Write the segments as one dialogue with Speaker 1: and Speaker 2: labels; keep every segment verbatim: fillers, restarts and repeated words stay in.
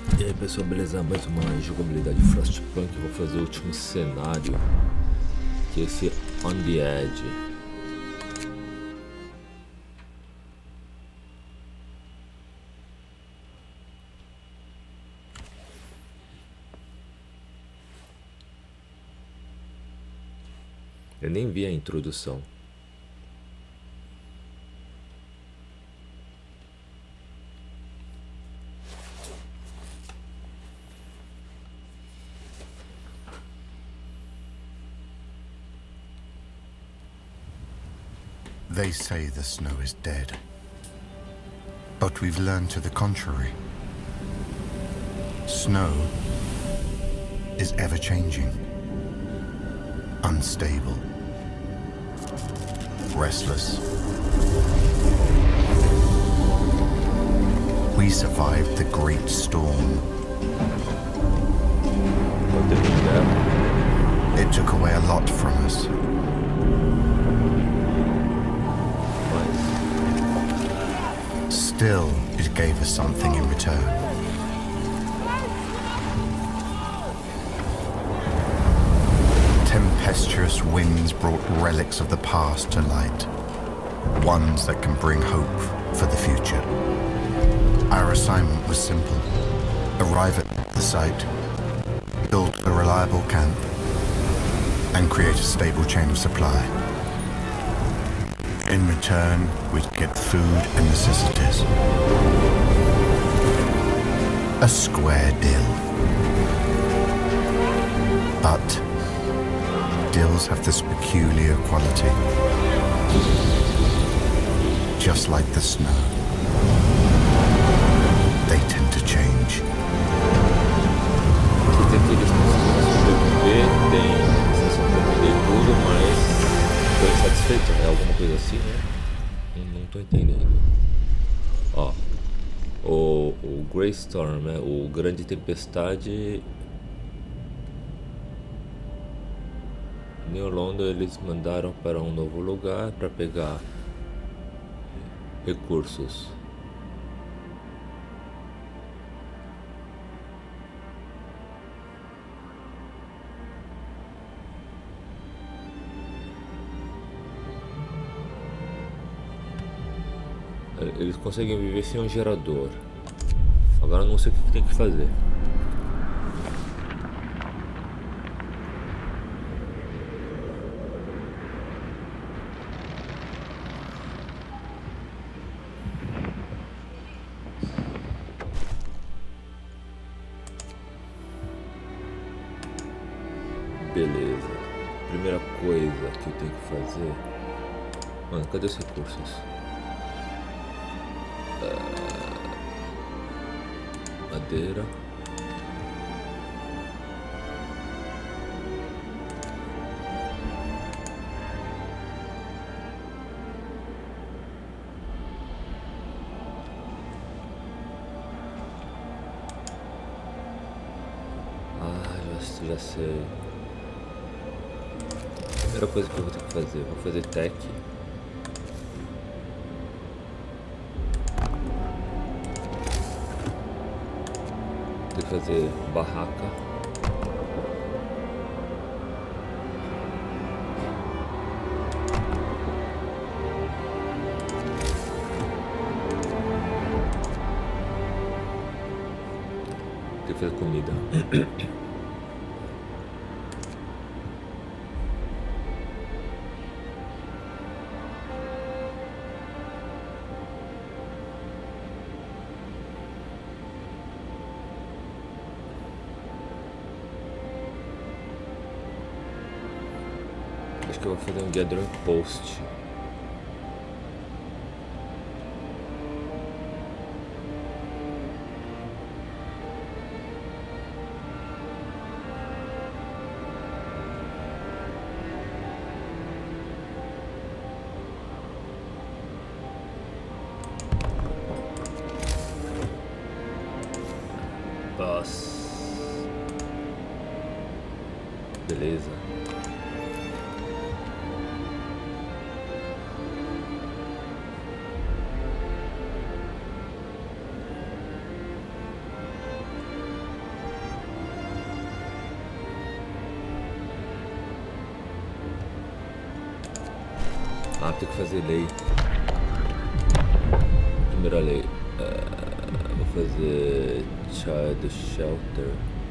Speaker 1: E aí pessoal, beleza? Mais uma jogabilidade Frostpunk. Eu vou fazer o último cenário, que é esse On The Edge. Eu nem vi a introdução.
Speaker 2: They say the snow is dead, but we've learned to the contrary. Snow is ever-changing, unstable, restless. We survived the great storm. It took away a lot from us. Still, it gave us something in return. Tempestuous winds brought relics of the past to light, ones that can bring hope for the future. Our assignment was simple: arrive at the site, build a reliable camp, and create a stable chain of supply. In return, we'd get food and necessities. A square deal. But deals have this peculiar quality. Just like the snow, they tend to change.
Speaker 1: Tem aqueles que sobreviver, tem sensação de perder tudo, mas tô insatisfeito, é alguma coisa assim, né? Não, não tô entendendo. Ó, o, o Grey Storm, né? O Grande Tempestade. New London, eles mandaram para um novo lugar para pegar recursos. Eles conseguem viver sem um gerador. Agora eu não sei o que tem que fazer. Beleza. Primeira coisa que eu tenho que fazer. Mano, cadê os recursos? Madeira. Ah, já, já sei. Primeira coisa que eu vou ter que fazer, vou fazer tech. Fazer barraca. Tem que fazer comida. Acho que eu vou fazer um gathering post. Nossa. Beleza. Ah, tem que fazer lei. Primeira lei. Uh, vou fazer Child Shelter.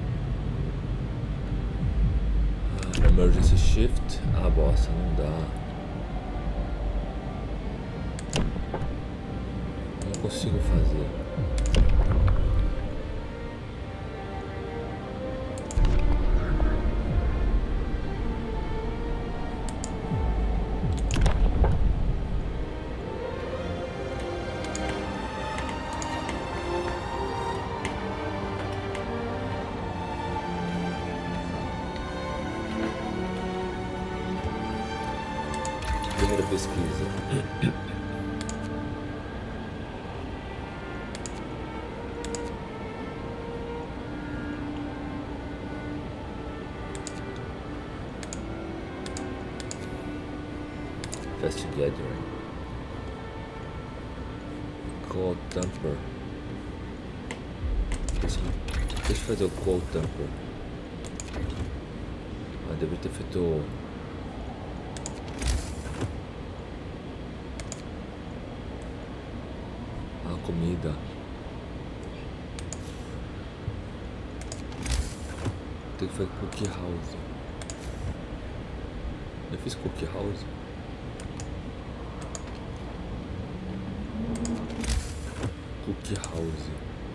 Speaker 1: Uh, emergency Shift. Ah, bosta, não dá. Não consigo fazer. Primeira pesquisa. Fast Gathering. Cold Temper. Deixa, deixa eu fazer o Cold Temper. Ah, deve ter feito. A comida. Tem que fazer Cookie House. Eu fiz Cookie House. Cookie House.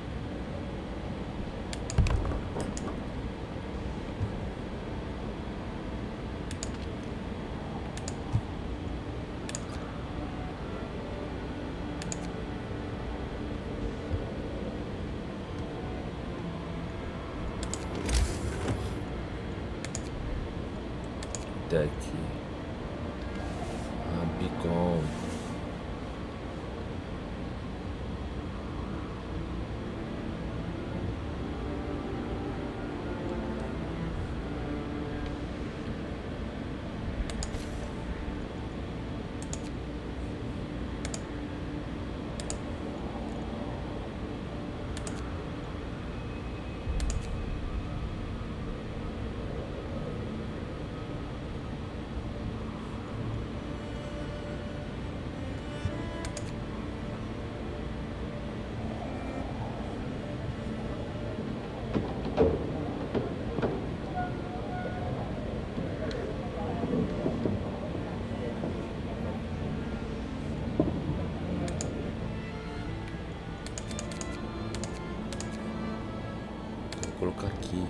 Speaker 1: Deck. Ah, Beacon. Vou colocar aqui.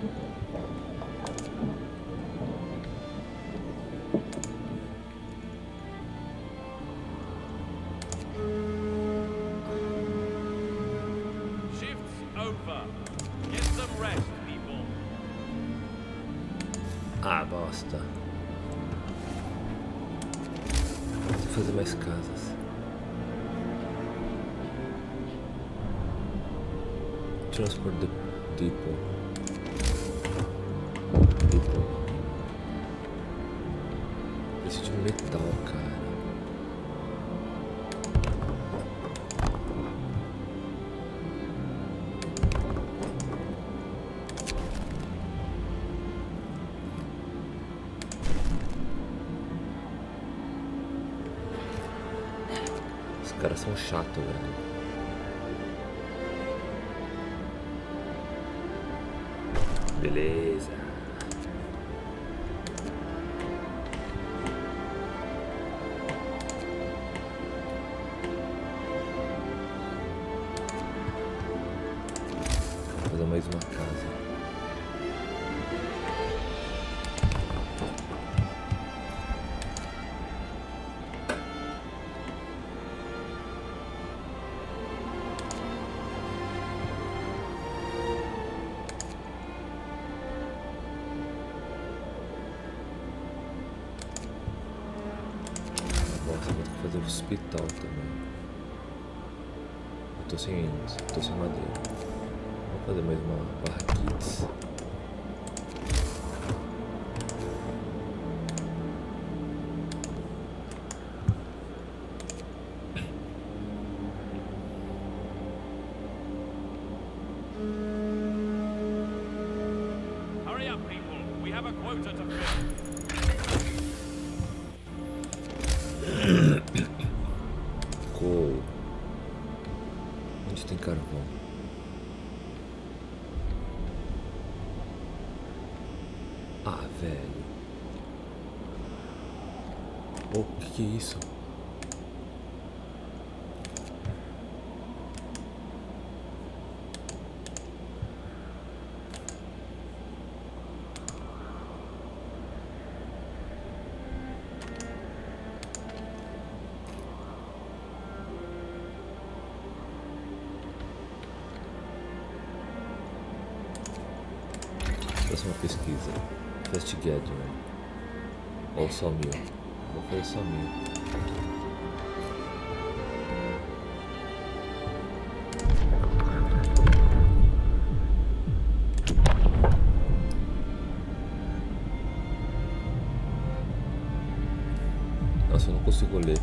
Speaker 3: Shifts over. Get some rest, people.
Speaker 1: Ah, bosta. Preciso fazer mais casas. Transport Depot. Depot. Preciso de metal, cara. Os caras são chatos, velho. Beleza. Vou fazer mais uma casa. Nossa, vou ter que fazer o hospital também. Eu tô sem, tô sem madeira. Vou fazer mais uma barraquites.
Speaker 3: Hurry up, people. We have a quota to fill.
Speaker 1: tem carvão. Ah, velho. O que que é isso? Próxima pesquisa. Fast Gathering. Ou só mil. Vou fazer só mil. Nossa, eu não consigo ler.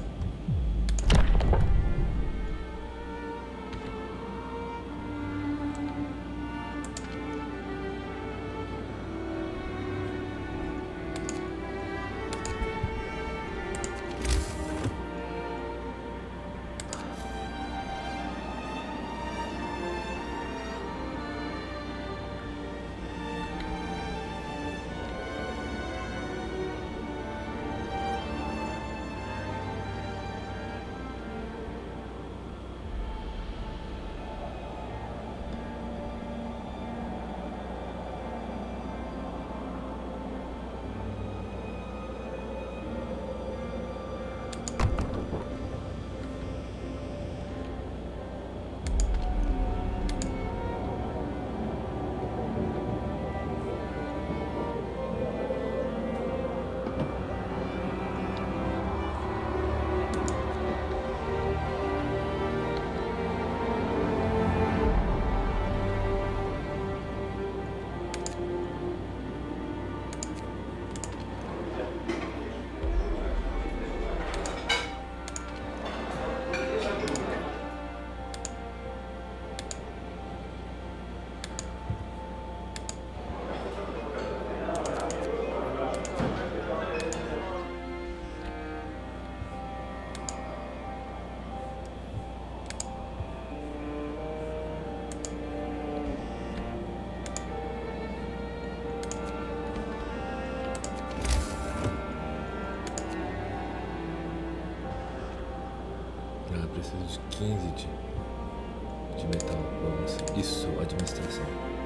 Speaker 1: Preciso de quinze de, de metal. Vamos. Isso, administração.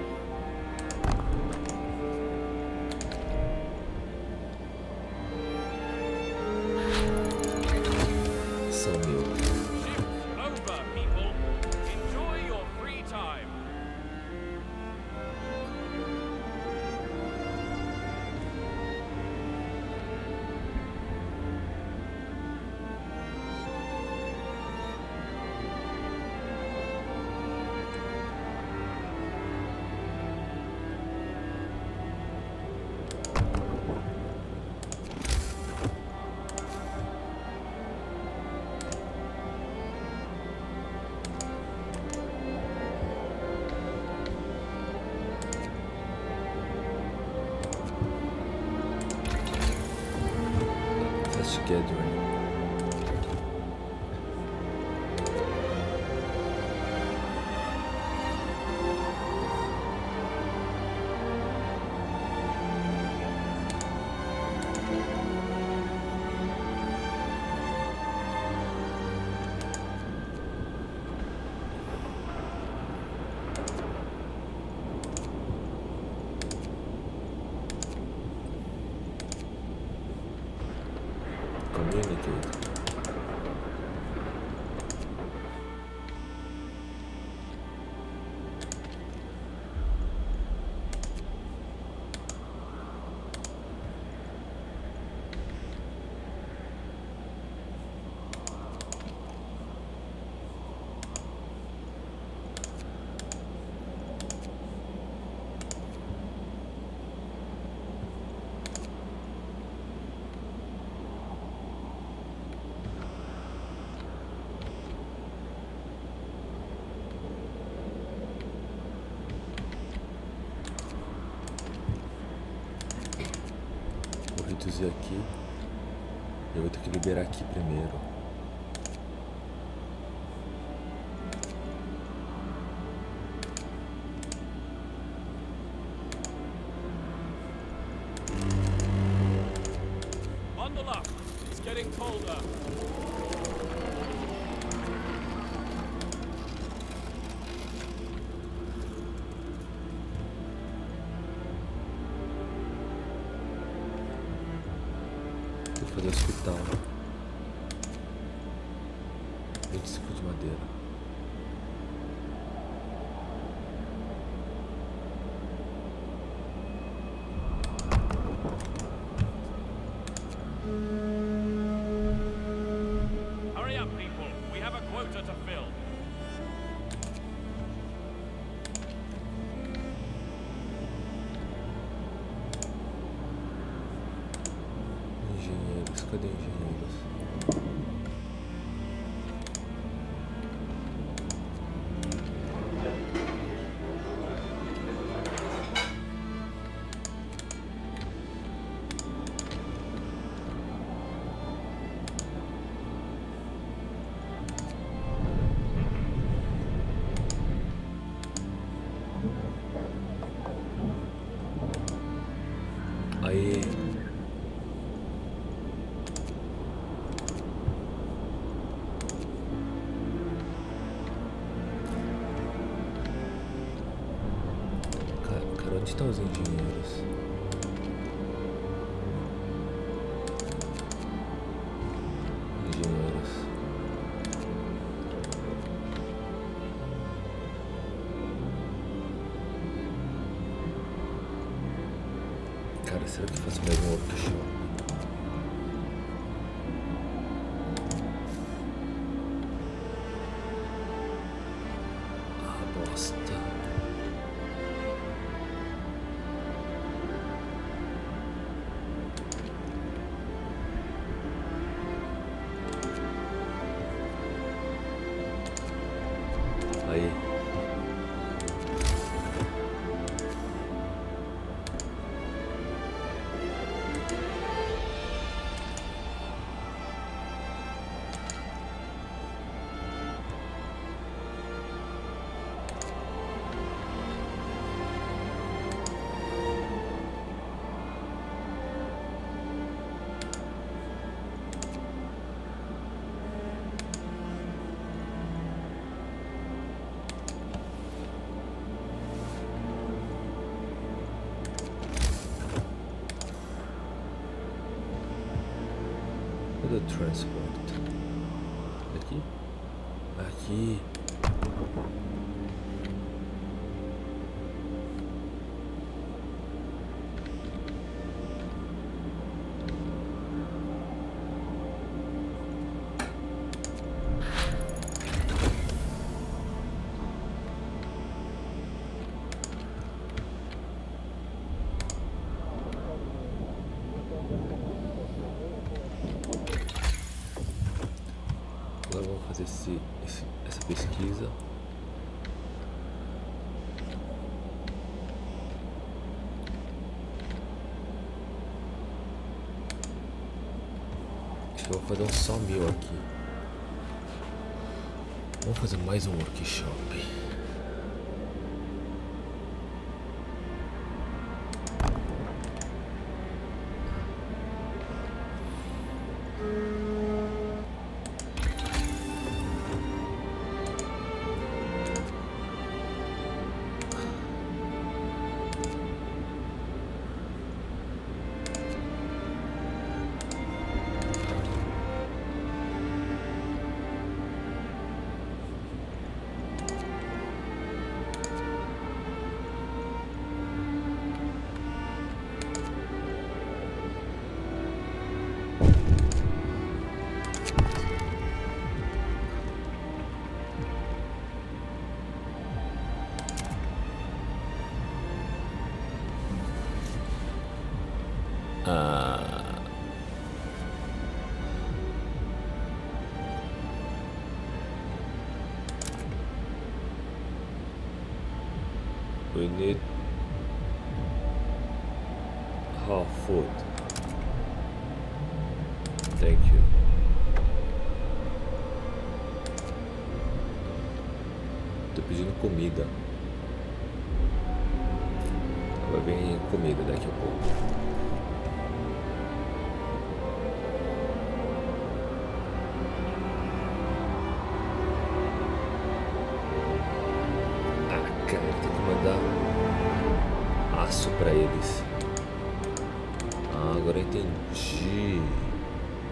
Speaker 1: São mil.
Speaker 3: Over, people. Enjoy your free time.
Speaker 1: Gathering. Communicate. Reduzir aqui. Eu vou ter que liberar aqui primeiro. fazer o hospital. vinte e cinco de madeira.
Speaker 3: Hurry up, people. We have a quota to fill.
Speaker 1: Engenheiros, cadê engenheiros? Aí. Cara, cara, onde estão os engenheiros? Engenheiros. Cara, será que eu faço mais um workshop? Ah, bosta. Aí. Cadê o transport? Aqui? Aqui. Agora vamos fazer esse, esse, essa pesquisa. Acho que eu vou fazer um sawmill aqui. Vamos fazer mais um workshop. Ah. We need raw food. Thank you. Tô pedindo comida. Vai vir comida daqui a pouco. Aço para eles. Ah, agora eu entendi.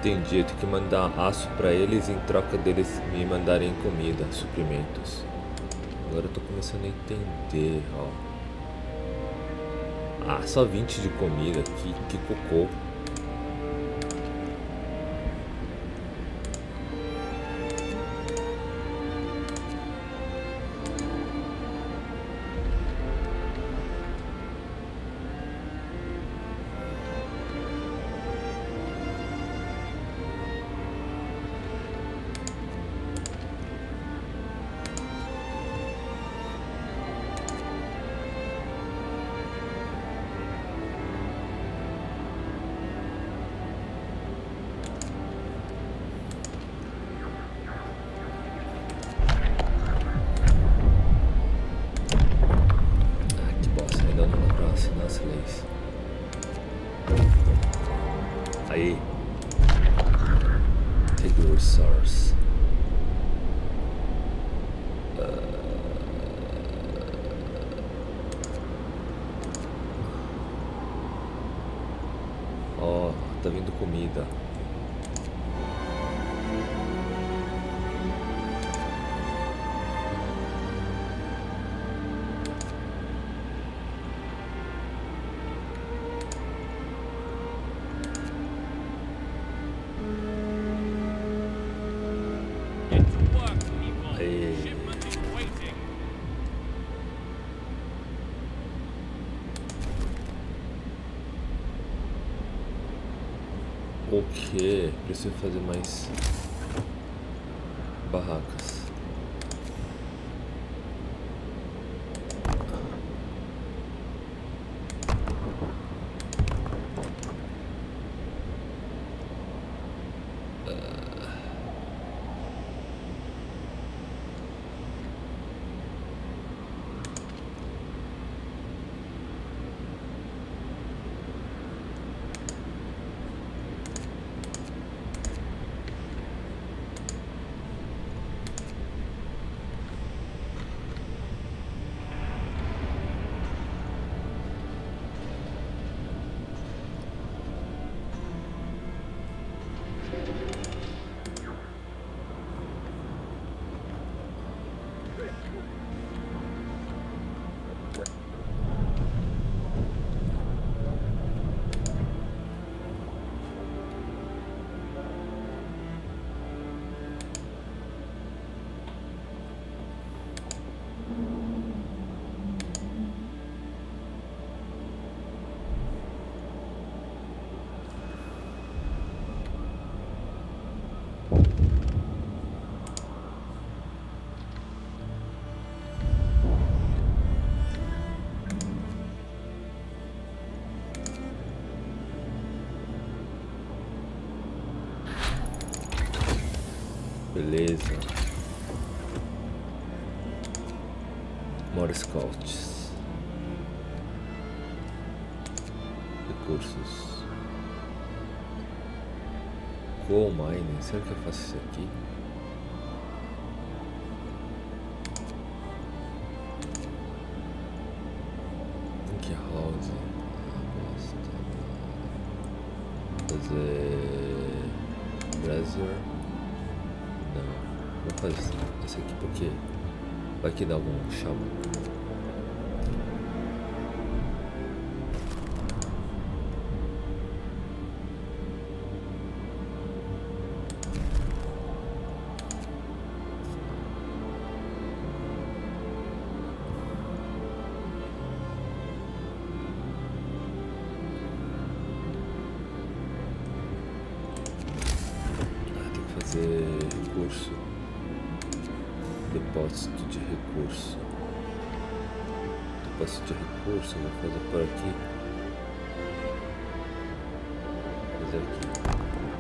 Speaker 1: entendi. Eu tenho que mandar aço pra eles em troca deles me mandarem comida, suprimentos. Agora eu tô começando a entender, ó. Ah, só vinte de comida. Que, que cocô. Aí, take your source. Ó, oh, tá vindo comida. O que? Preciso fazer mais barracas. Beleza. More scouts. Recursos. Coal mining. Será que eu faço isso aqui? Que house. Ah, bosta. Fazer brazier. Vou fazer esse aqui porque vai que dá algum chama. Ah, tem que fazer recurso. Depósito de recurso. Depósito de recurso, vou fazer por aqui. Vou fazer aqui.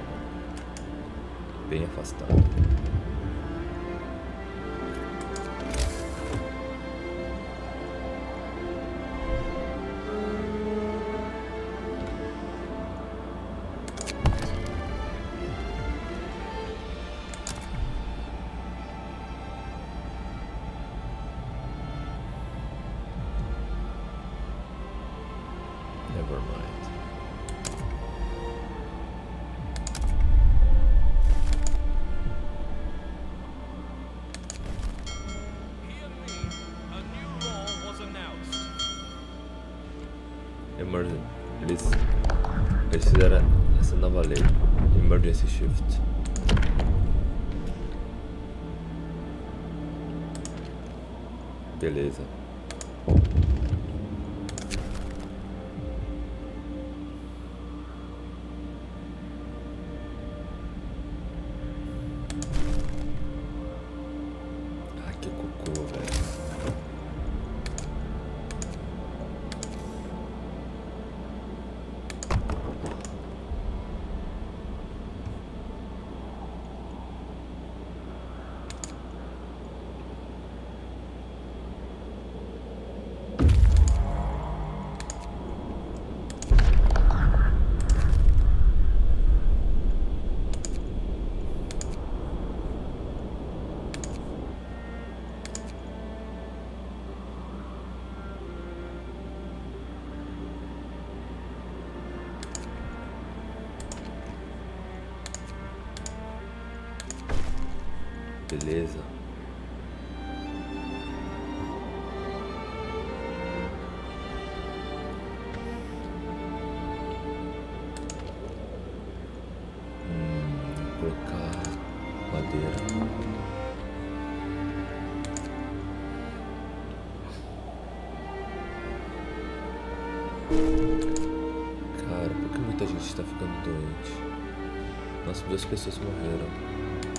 Speaker 1: Bem afastado. Never mind. Emergency. Eles, eles fizeram essa nova lei. Emergency Shift. Beleza. Ai, que cocô, velho. Beleza. Hum, vou colocar madeira. Cara, por que muita gente está ficando doente? Nossa, duas pessoas morreram.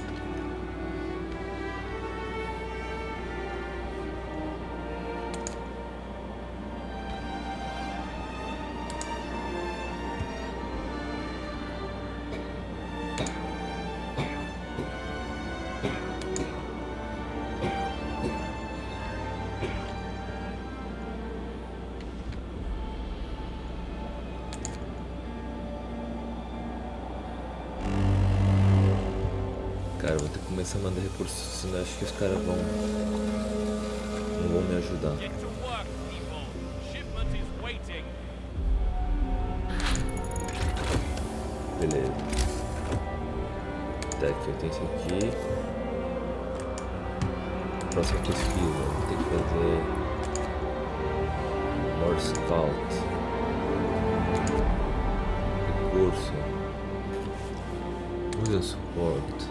Speaker 1: Cara, eu vou ter que começar a mandar recursos, senão acho que os caras vão... não vão me ajudar.
Speaker 3: Get to work, people. Shipment is waiting.
Speaker 1: Beleza. Tá aqui, eu tenho esse aqui. Próxima pesquisa, vou ter que fazer... More Scout. Recurso. Usa suporte.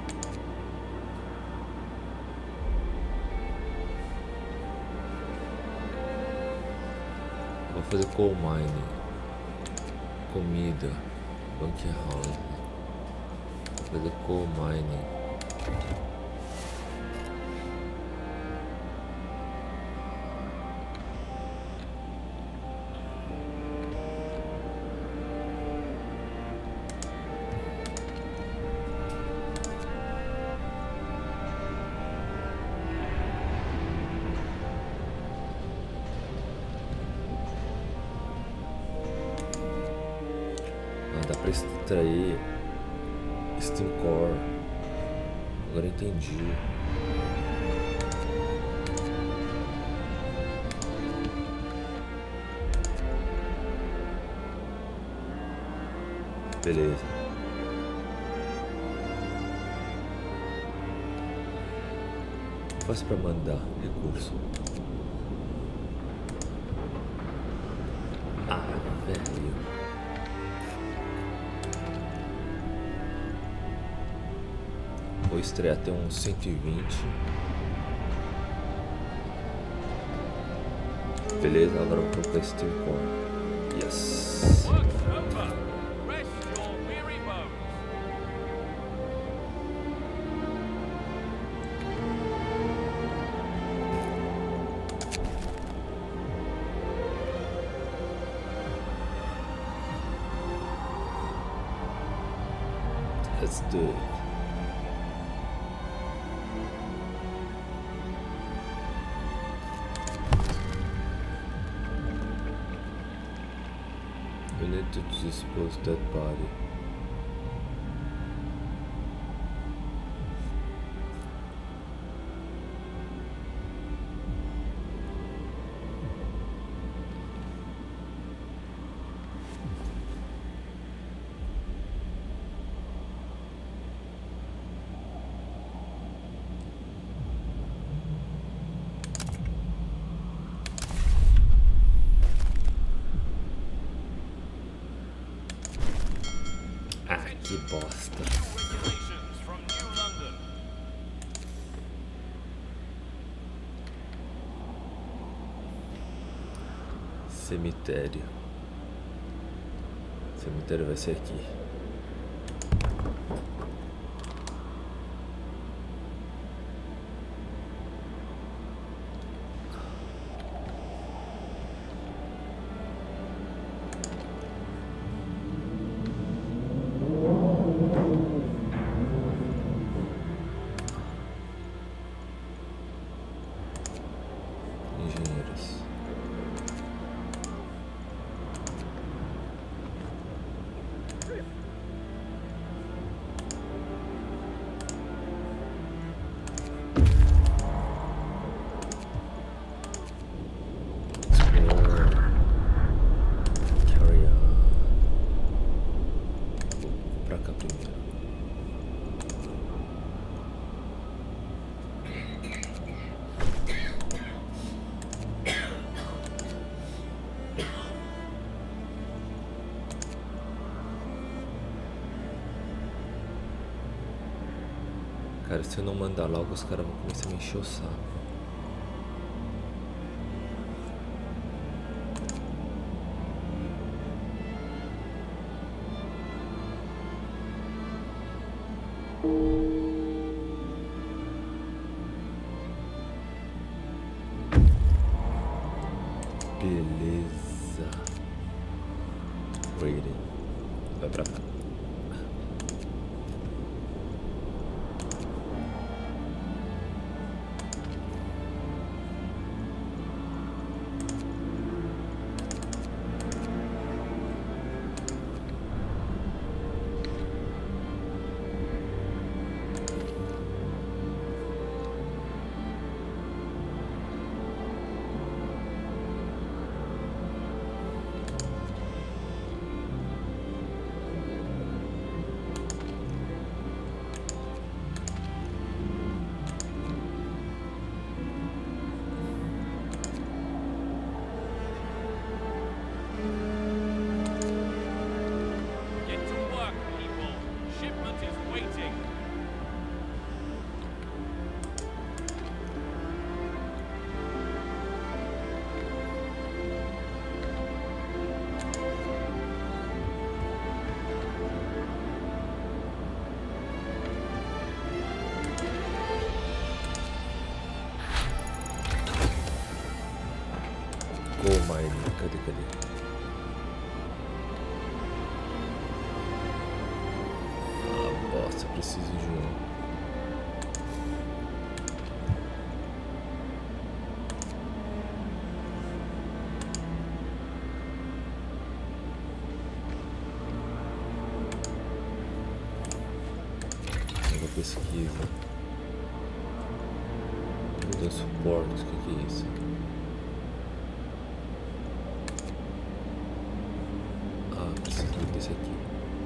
Speaker 1: Vou fazer coal mining, comida, bunker house, vou fazer coal mining. Dá pra extrair Steam Core. Agora entendi. Beleza. Fácil pra mandar recurso. Ah, velho. Vou estrear até uns cento e vinte. Beleza, agora eu vou colocar Steam Core. Yes.
Speaker 3: Work's over. Rest your weary bones.
Speaker 1: Let's do it. We need to dispose that body. Cemitério. Cemitério vai ser aqui. Engenheiros. Cara, se eu não mandar logo, os caras vão começar a me encher o saco. Beleza. Raiden. Vai pra cá. Gold mining, cadê, cadê? Ah, bosta, preciso de um. Nova pesquisa. Muda suporte, o que, que é isso? Esse aqui.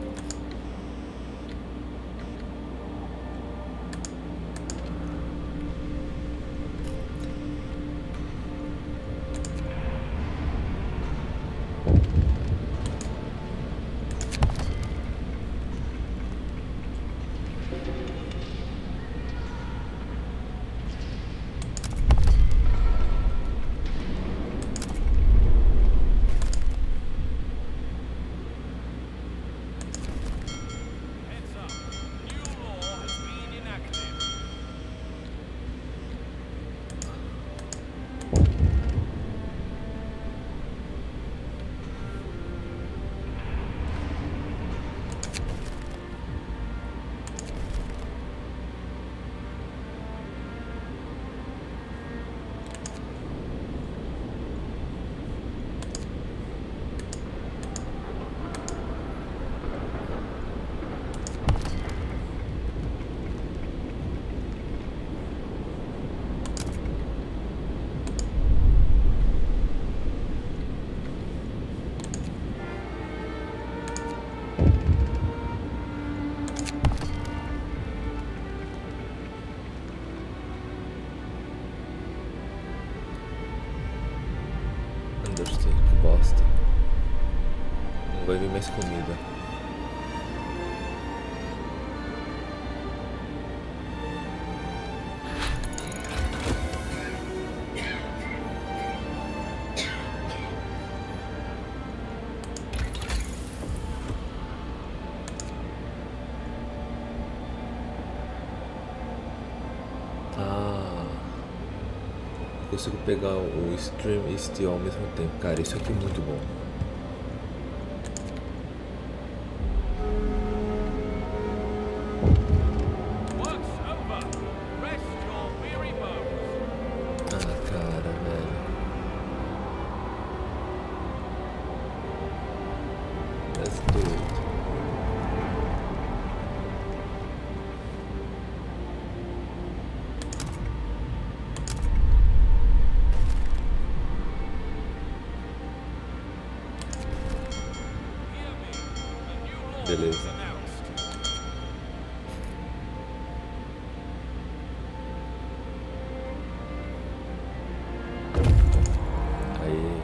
Speaker 1: Que bosta. Não vai vir mais comida. consigo pegar o Stream e Steel ao mesmo tempo. Cara, isso aqui é muito bom. Ah, cara, velho. Let's do it. Beleza. Aí.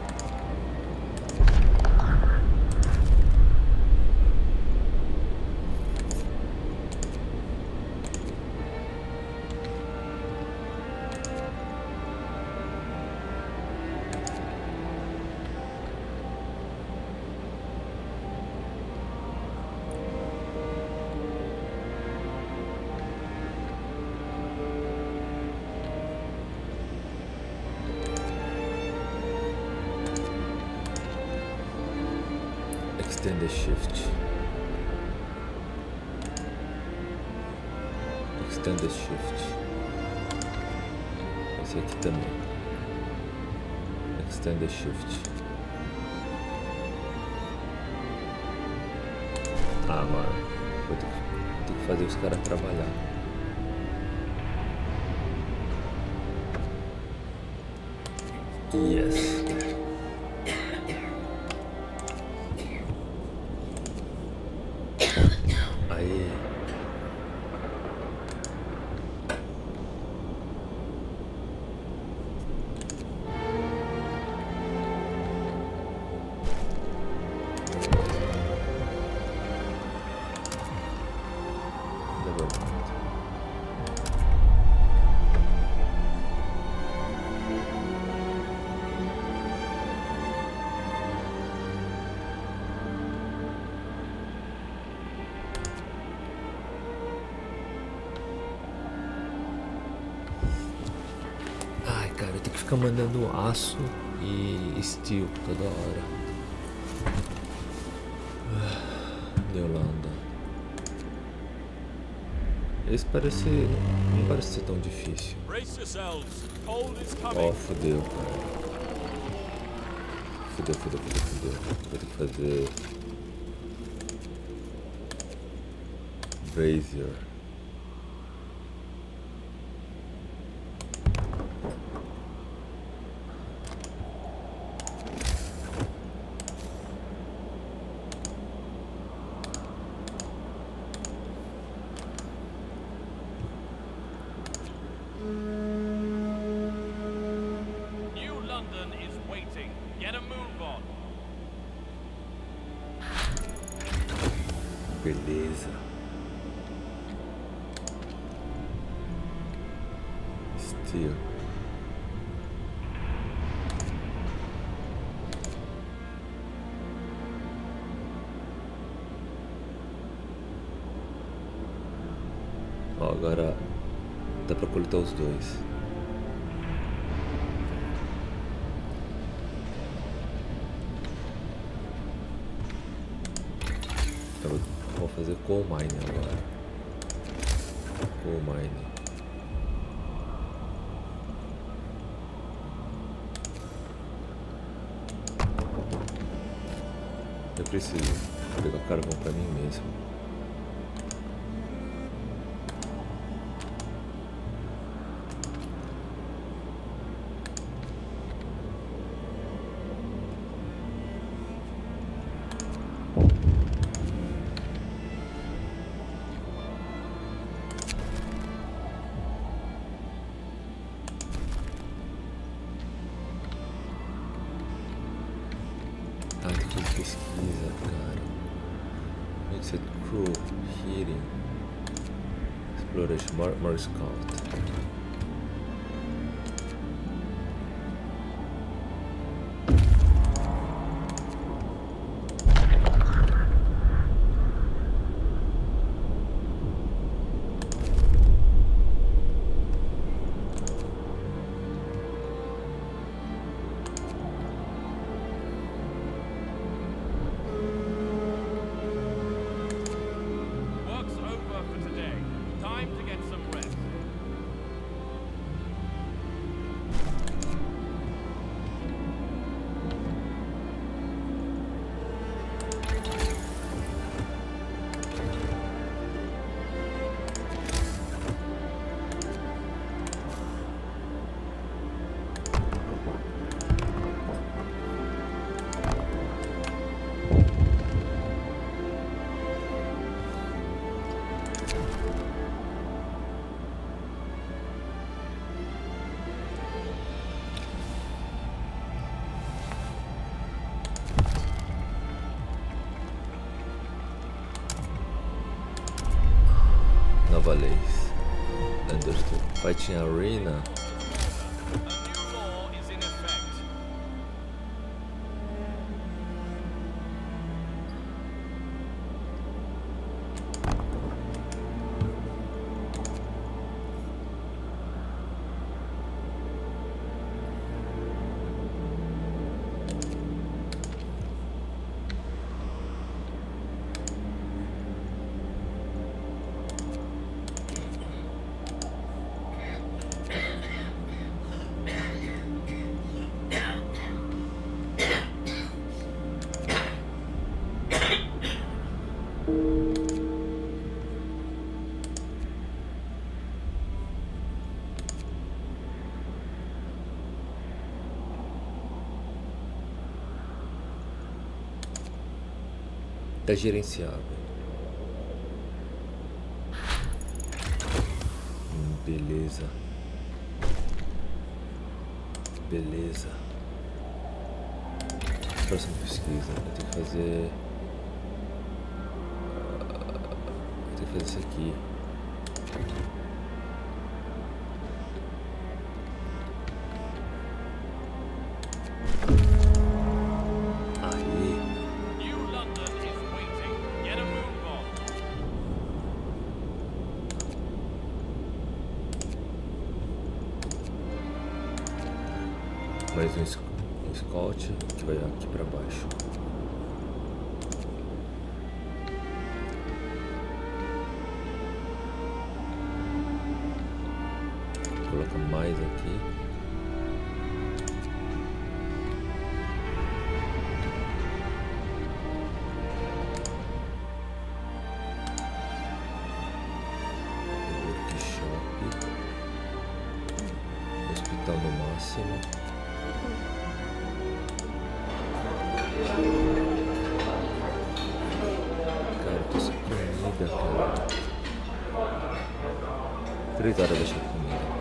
Speaker 1: Extend the shift. Extend the shift. Esse aqui também. Extend the shift. Ah, mano. Vou ter que, ter que fazer os caras trabalhar. Yes. Aí. Cara, eu tenho que ficar mandando aço e steel toda hora. New London. Esse parece. Não parece ser tão difícil. Ó, oh, fodeu, cara. Fodeu, fodeu, fodeu, fodeu. Vou ter que fazer. Brazier. Beleza. Steel. Ó, agora dá pra coletar os dois. Vou fazer coal mine agora. Coal mine. Eu preciso pegar carvão pra mim mesmo. Ah, tem que fazer pesquisa, cara. Mixed crew, heating, exploration, more, more scout. nova leis. Understood. Fighting Arena. Tá gerenciável. Hum, beleza. Beleza. Próxima pesquisa. Eu tenho que fazer. Eu tenho que fazer isso aqui. Mais um, um Scott que vai aqui para baixo. Coloca mais aqui. Workshop. Hospital no máximo. Cara, eu tô sem comida, cara. Três horas deixa comida.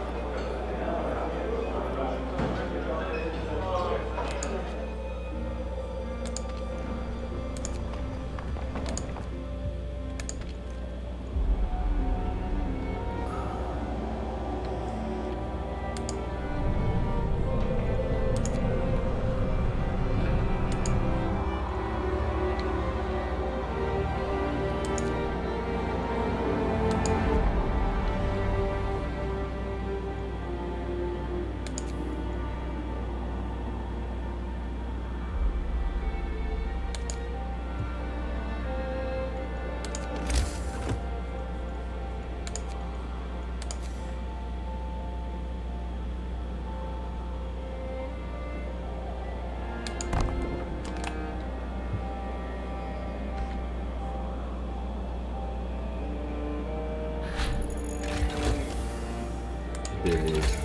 Speaker 1: Beleza.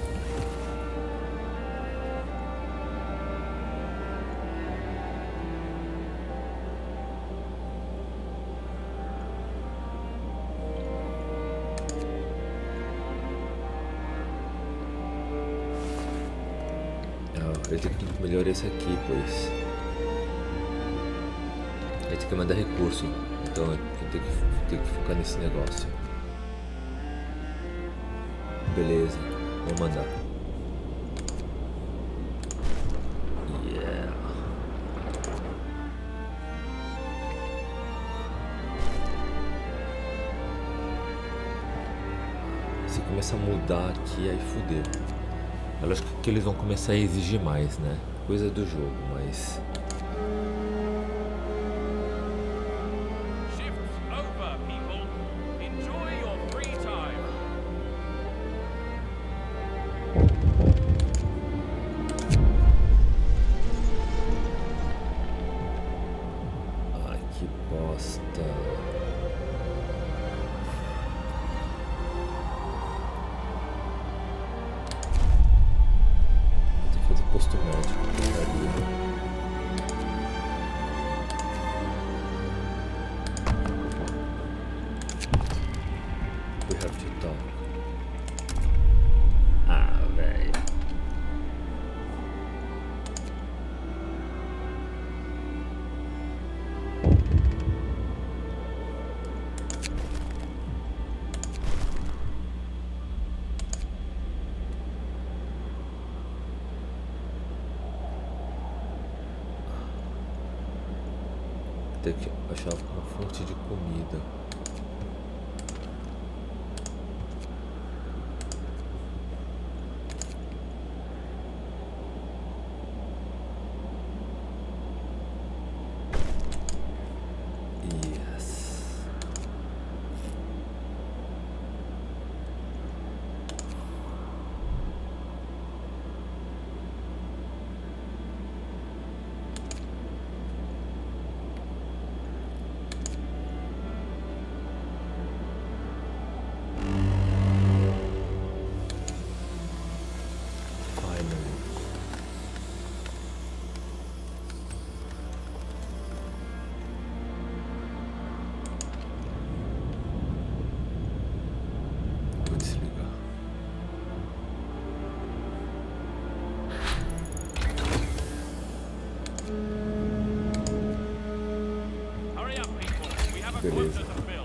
Speaker 1: Ah, eu tenho que melhorar esse aqui, pois ele tem que mandar recurso, então eu tenho que, tenho que focar nesse negócio. Beleza, vou mandar. Yeah. Se começar a mudar aqui, aí fudeu. É lógico que eles vão começar a exigir mais, né? Coisa do jogo, mas... Posto médico, porcaria. ter que achar uma fonte de comida. Beleza.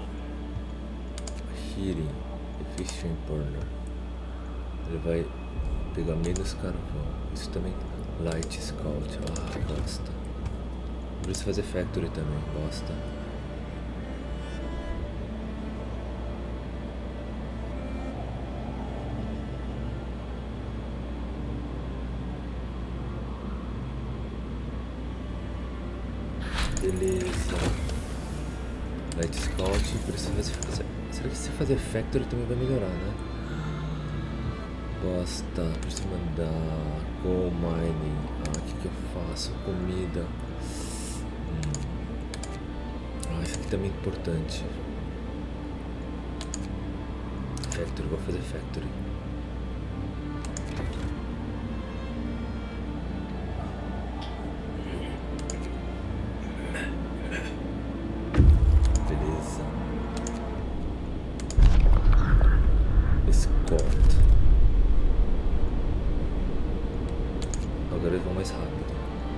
Speaker 1: Hearing, Efficient Burner. Ele vai pegar menos carvão. Isso também. Light Scout. Ah, bosta. Precisa fazer Factory também, bosta. Beleza. Light Scout, precisa fazer... Será que se fazer Factory também vai melhorar, né? Bosta, preciso mandar Coal Mining. Ah, o que que eu faço? Comida. Hum. Ah, isso aqui também é importante. Factory, vou fazer Factory. Agora eles vão mais rápido.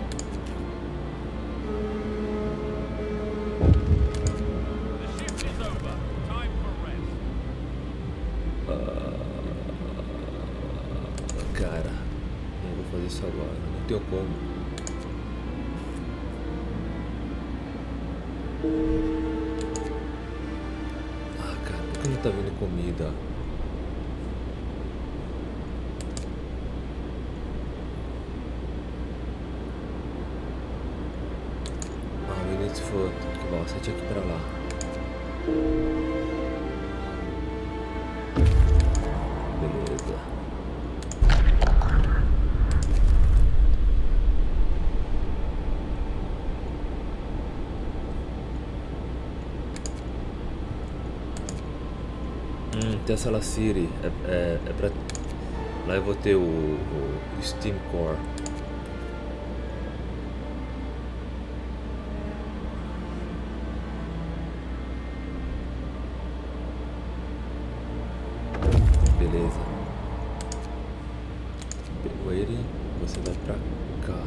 Speaker 1: Ah, cara, não vou fazer isso agora. Não tenho como. Ah, cara, por que não tá vindo comida? Se for que bosta, tinha que ir pra lá. Beleza. Hum, Tesla City. É, é, é pra... Lá eu vou ter o, o Steam Core. Beleza. Waiting, você vai pra cá.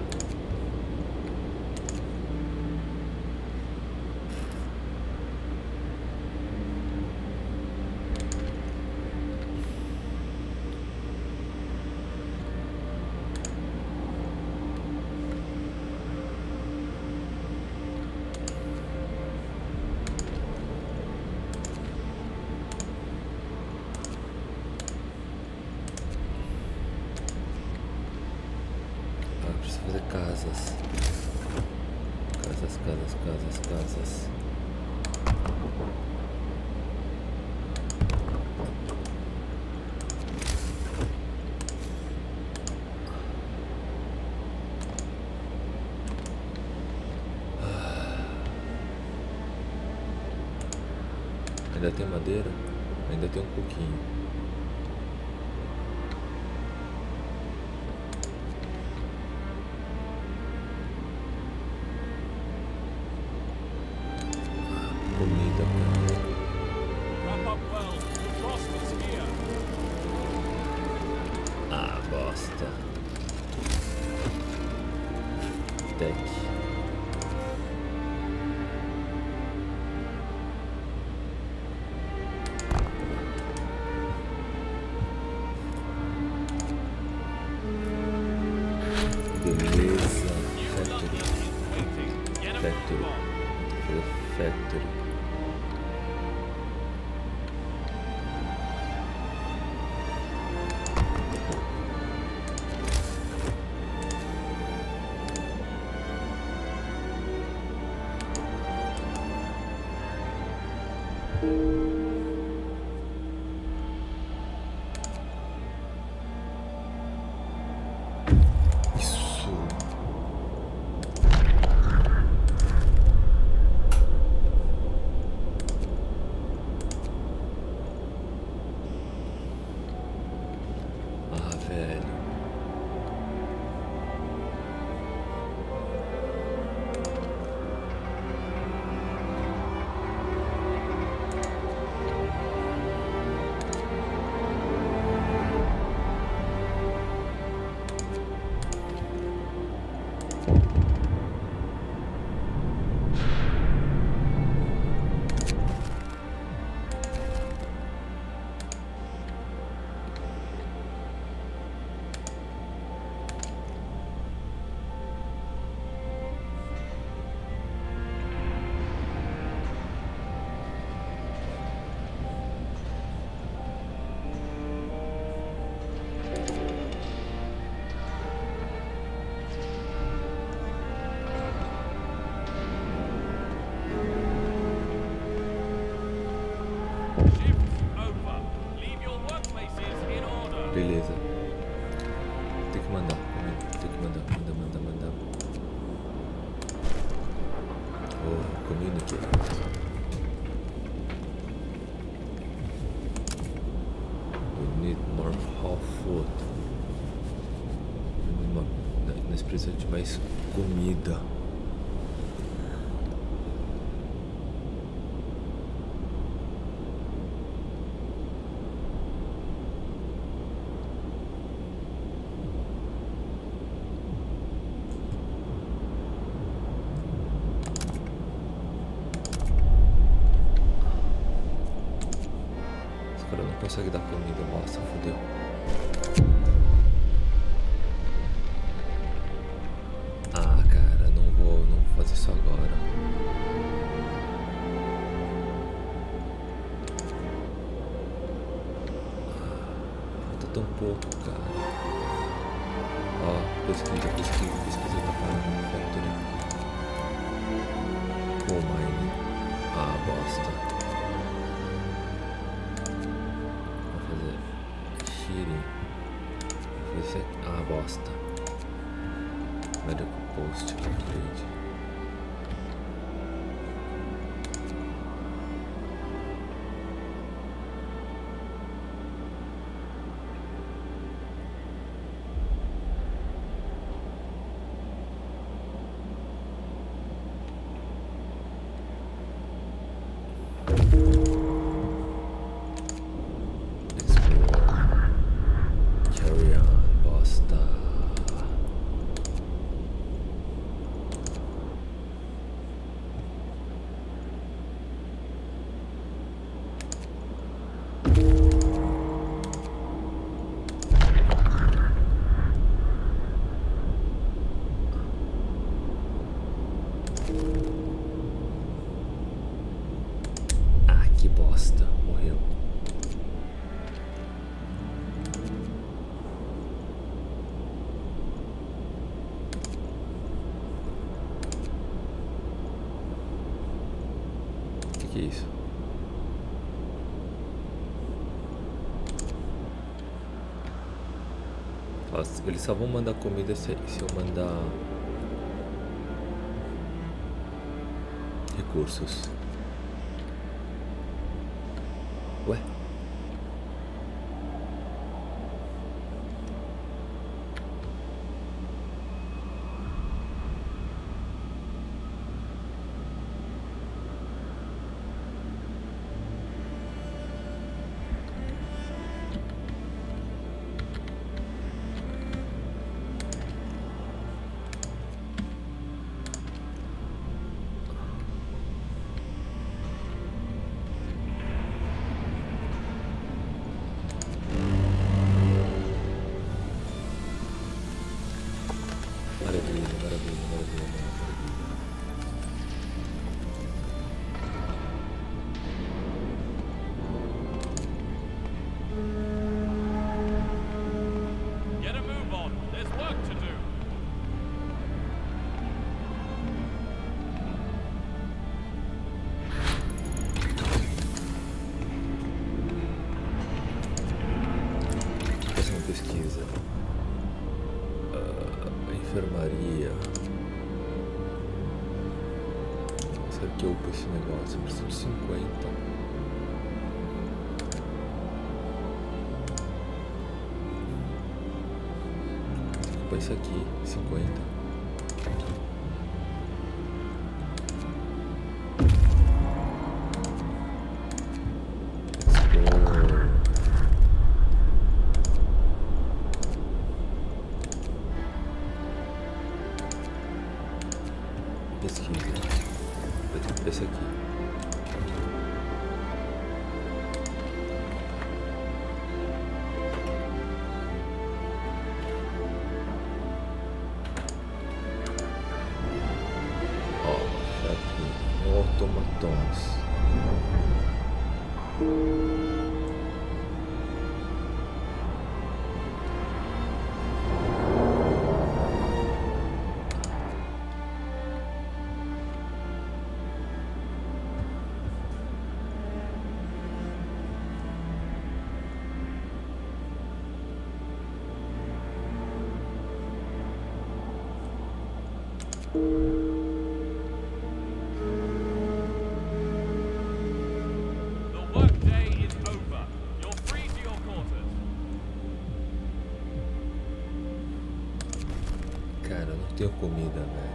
Speaker 1: Fazer casas. Casas, casas, casas, casas. Ainda tem madeira? Ainda tem um pouquinho. Comida, ah, bosta. Deck. Beleza. Factory. Factory. fazer factory. Beleza. Tem que mandar, tem que mandar, mandar, mandar, mandar. Oh, community. We need more raw food. Nós precisamos de mais comida. Consegue dar comida, nossa, fodeu. Ah, cara, não vou, não vou fazer isso agora. Falta tão pouco, cara. Ó, pesquisa, pesquisa, pesquisa pra parar factory. Coal mine. Ah, bosta. Ah, bosta. Medical post upgrade. Que é isso? Eles só vão mandar comida se, se eu mandar recursos. Ué? aqui, ó. Será que eu upo esse negócio? Eu preciso de cinquenta. Vou upar isso aqui, cinquenta. Pesquisa. Eu tenho que ver esse aqui. Ó, aqui. Automatons.
Speaker 3: The workday is over. You're free to your quarters.
Speaker 1: Cara, eu não tenho comida, velho.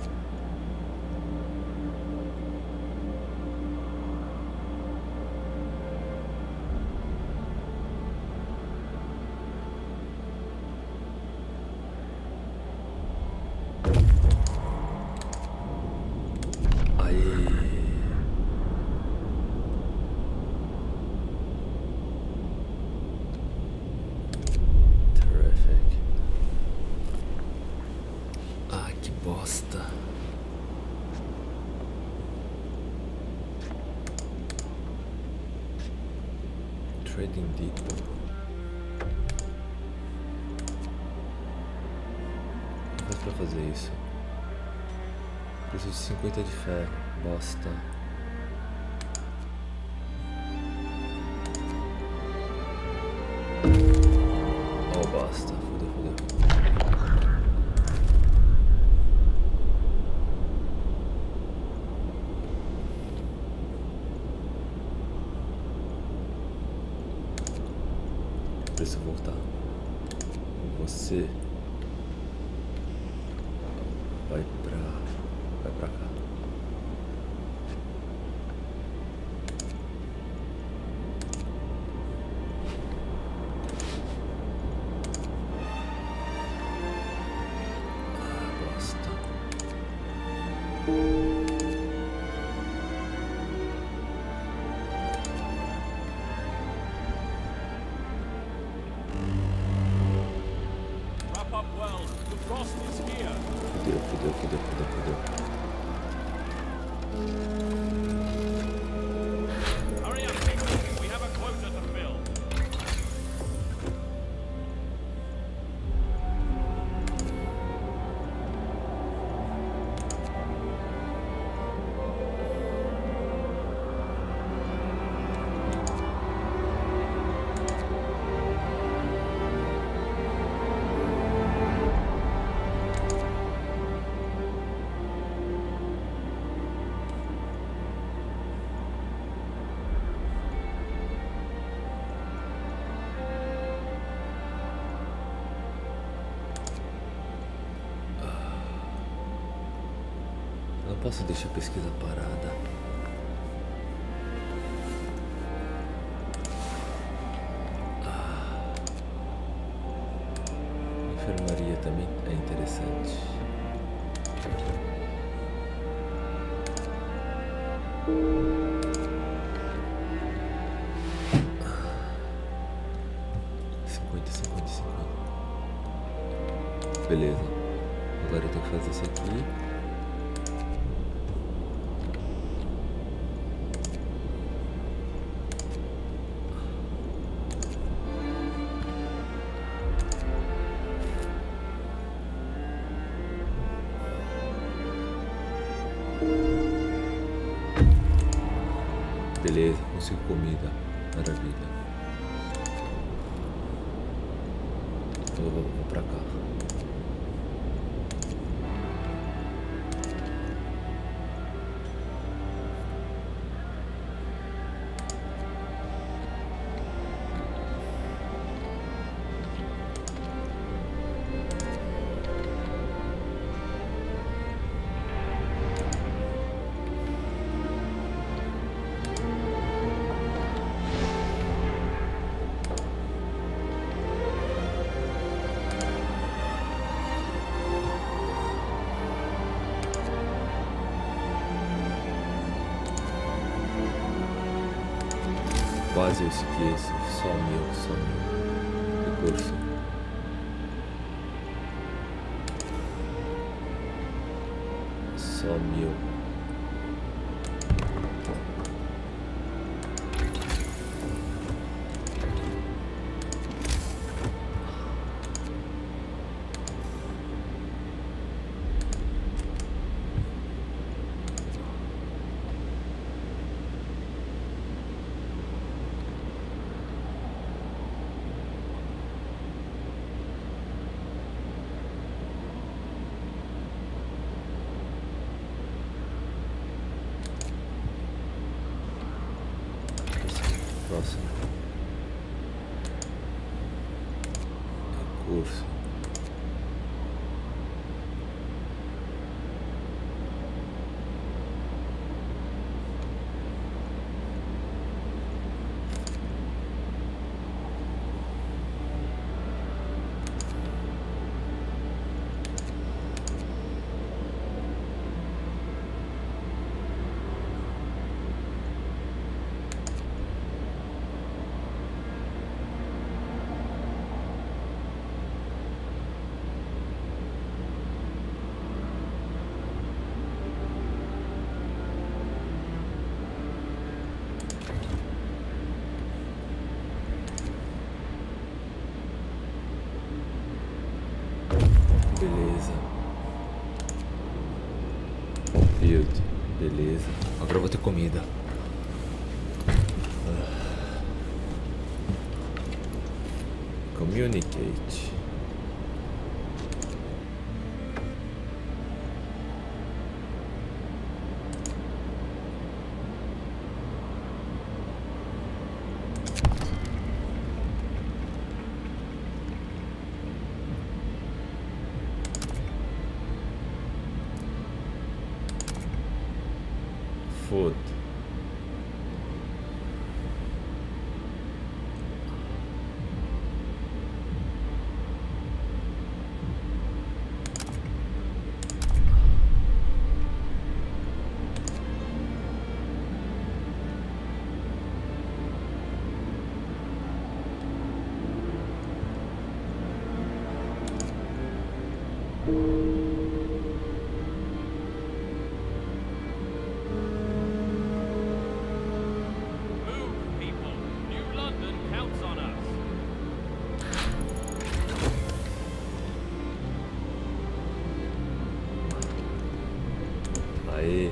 Speaker 1: Bosta. Trading Depot. Mas pra fazer isso preciso de cinquenta de ferro. Bosta. Oh, bosta. Fudeu, fudeu. Preciso voltar. Você vai pra vai pra cá. Ah, bosta.
Speaker 3: Well, the frost is here.
Speaker 1: Fudeu, fudeu, fudeu, fudeu, fudeu.
Speaker 3: Hurry up, people. We have a quota to fill.
Speaker 1: Não posso deixar a pesquisa parada. Ah. Enfermaria também é interessante. cinquenta, cinquenta, cinquenta. Beleza. Agora eu tenho que fazer isso aqui. Beleza, consigo comida. Maravilha. Então eu vou, vou pra cá. quase eu esqueço. Sumiu, sumiu. Recurso. Sumiu. Próximo. Recurso. Beleza. Build. Beleza. Agora eu vou ter comida. Communicate. Food.
Speaker 3: Move, people. New London counts on us.
Speaker 1: Aê.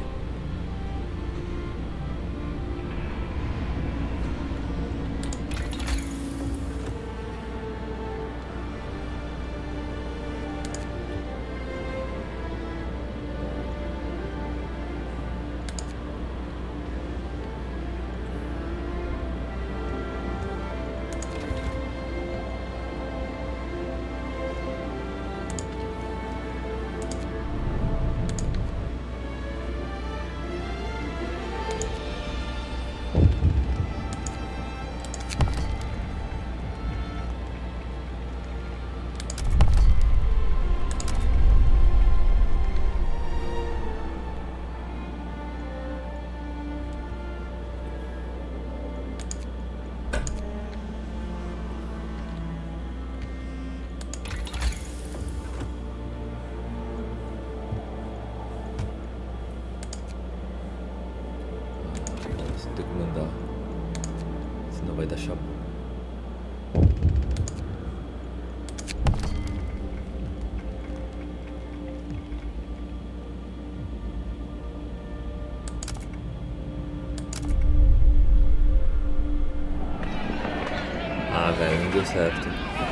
Speaker 1: Você tem que mandar. Senão vai dar chabu. Ah, velho, não deu certo.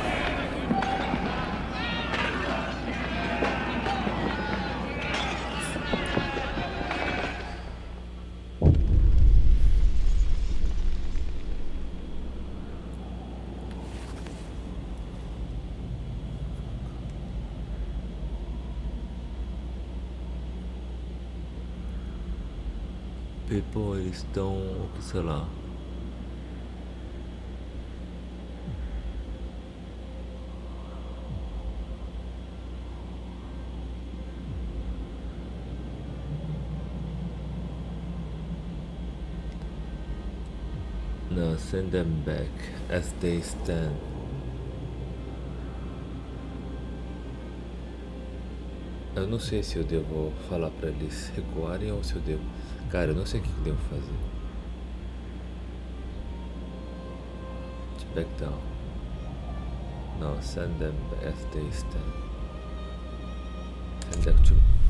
Speaker 1: People, eles estão, sei lá. Não, send them back as they stand. Eu não sei se eu devo falar pra eles recuarem ou se eu devo... Cara, eu não sei o que eu devo fazer. Back down. No, send them as they stand. Send them to...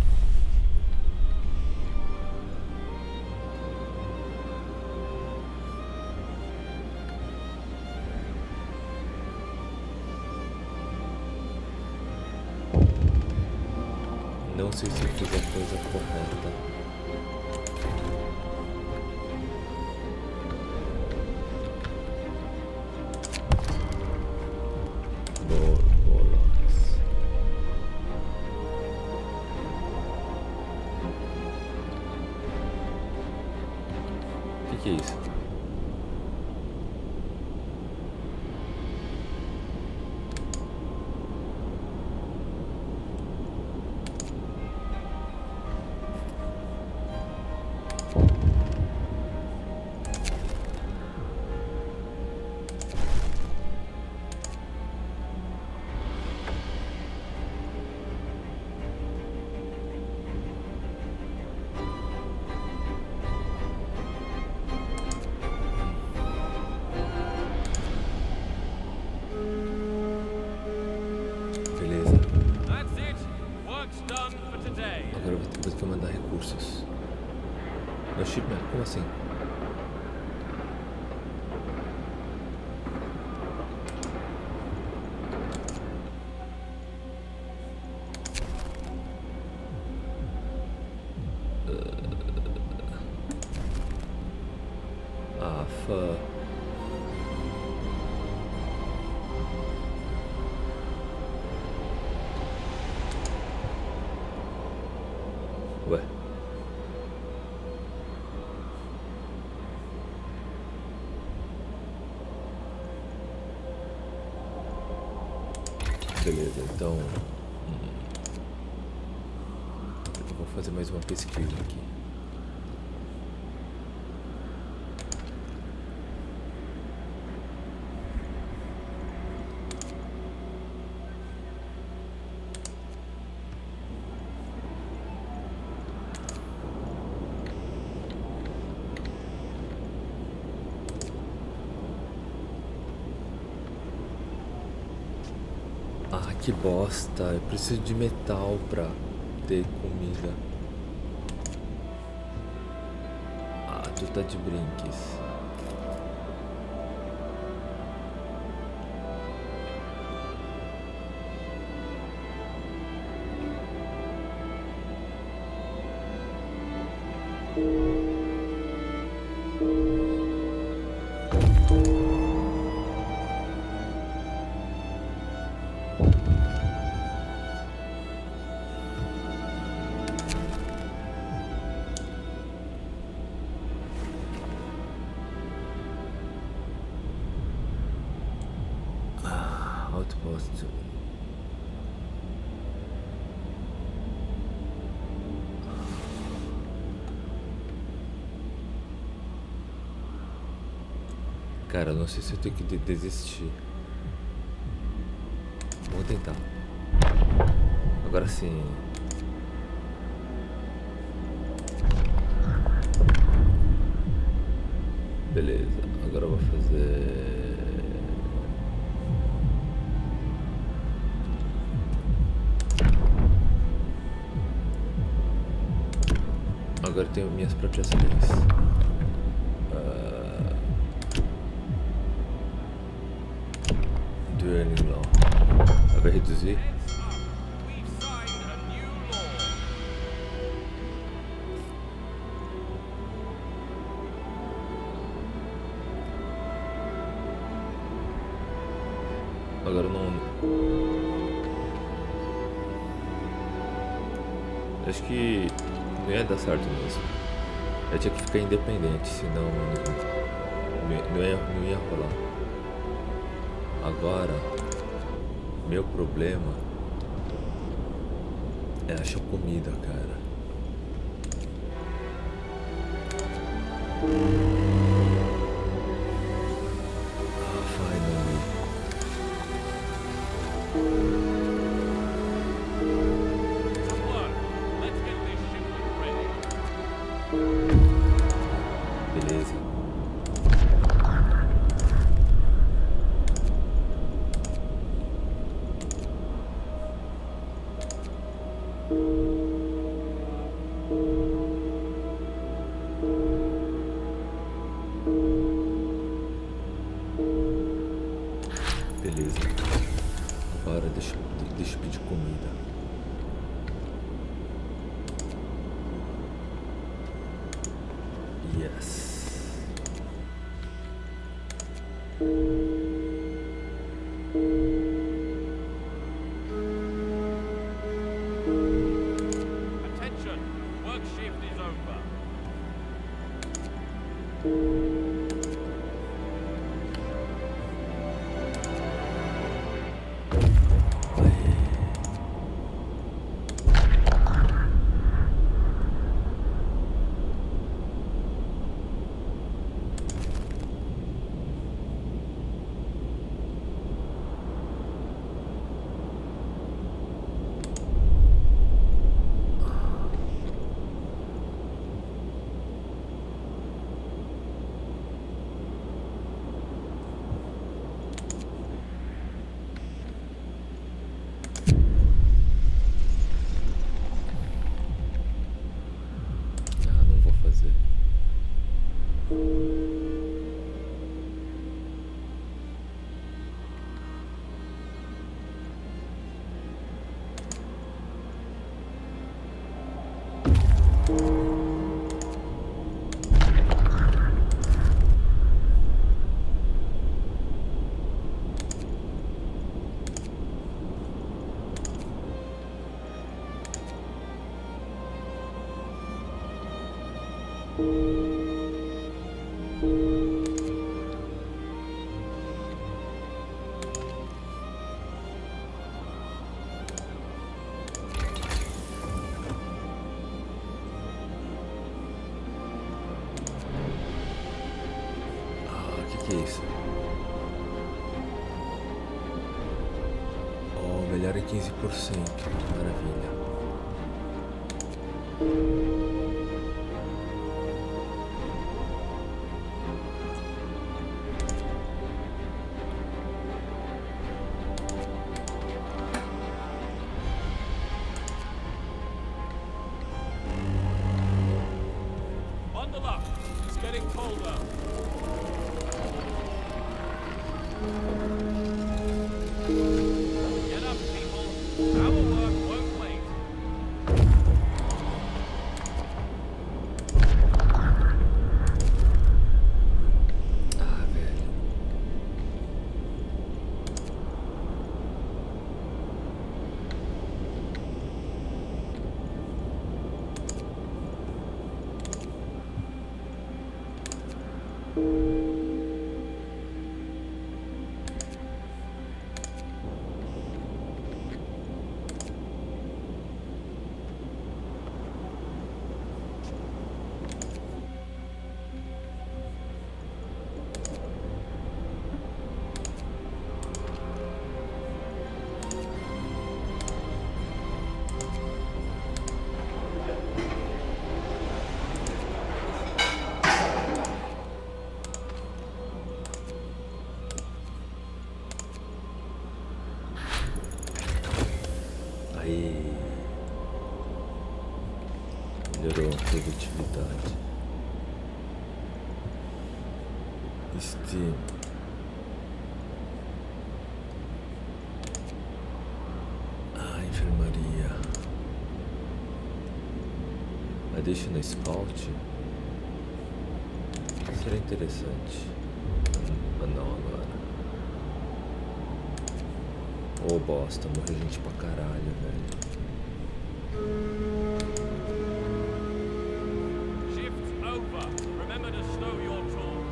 Speaker 1: Não sei se eu fiz a coisa correta. Bolas. O que que é isso? Agora eu vou ter que mandar recursos. No shipment? Como assim? Ah, fuck. Ué. Beleza, então hum, eu vou fazer mais uma pesquisa aqui. Ah, que bosta, eu preciso de metal pra ter comida. Ah, tu tá de brinques. Outpost. Cara, não sei se eu tenho que de desistir. Vamos tentar. Agora sim. Beleza, agora eu vou fazer... Agora eu tenho minhas próprias leis. Uh... Dueling Law. Vai reduzir? Agora não... Acho que não ia dar certo mesmo. Eu tinha que ficar independente, senão não, não, ia, não ia rolar. Agora, meu problema é achar comida, cara. Beleza. Beleza. Agora deixa, deixa eu pedir comida. Yes.
Speaker 3: Attention, work shift is over.
Speaker 1: Ah, não vou fazer. Ah, o que, que é isso? Oh, melhor é quinze por cento. Maravilha.
Speaker 3: Bundle up. It's getting colder. Get up, people. Our work won't wait.
Speaker 1: Ah, velho. Aí. Melhorou a produtividade. Steam. Ah, enfermaria. Additional Scout. Seria interessante. Mas não agora. Ô oh, bosta, morreu gente pra caralho, velho.
Speaker 3: Shift's over. Remember to stow your tools.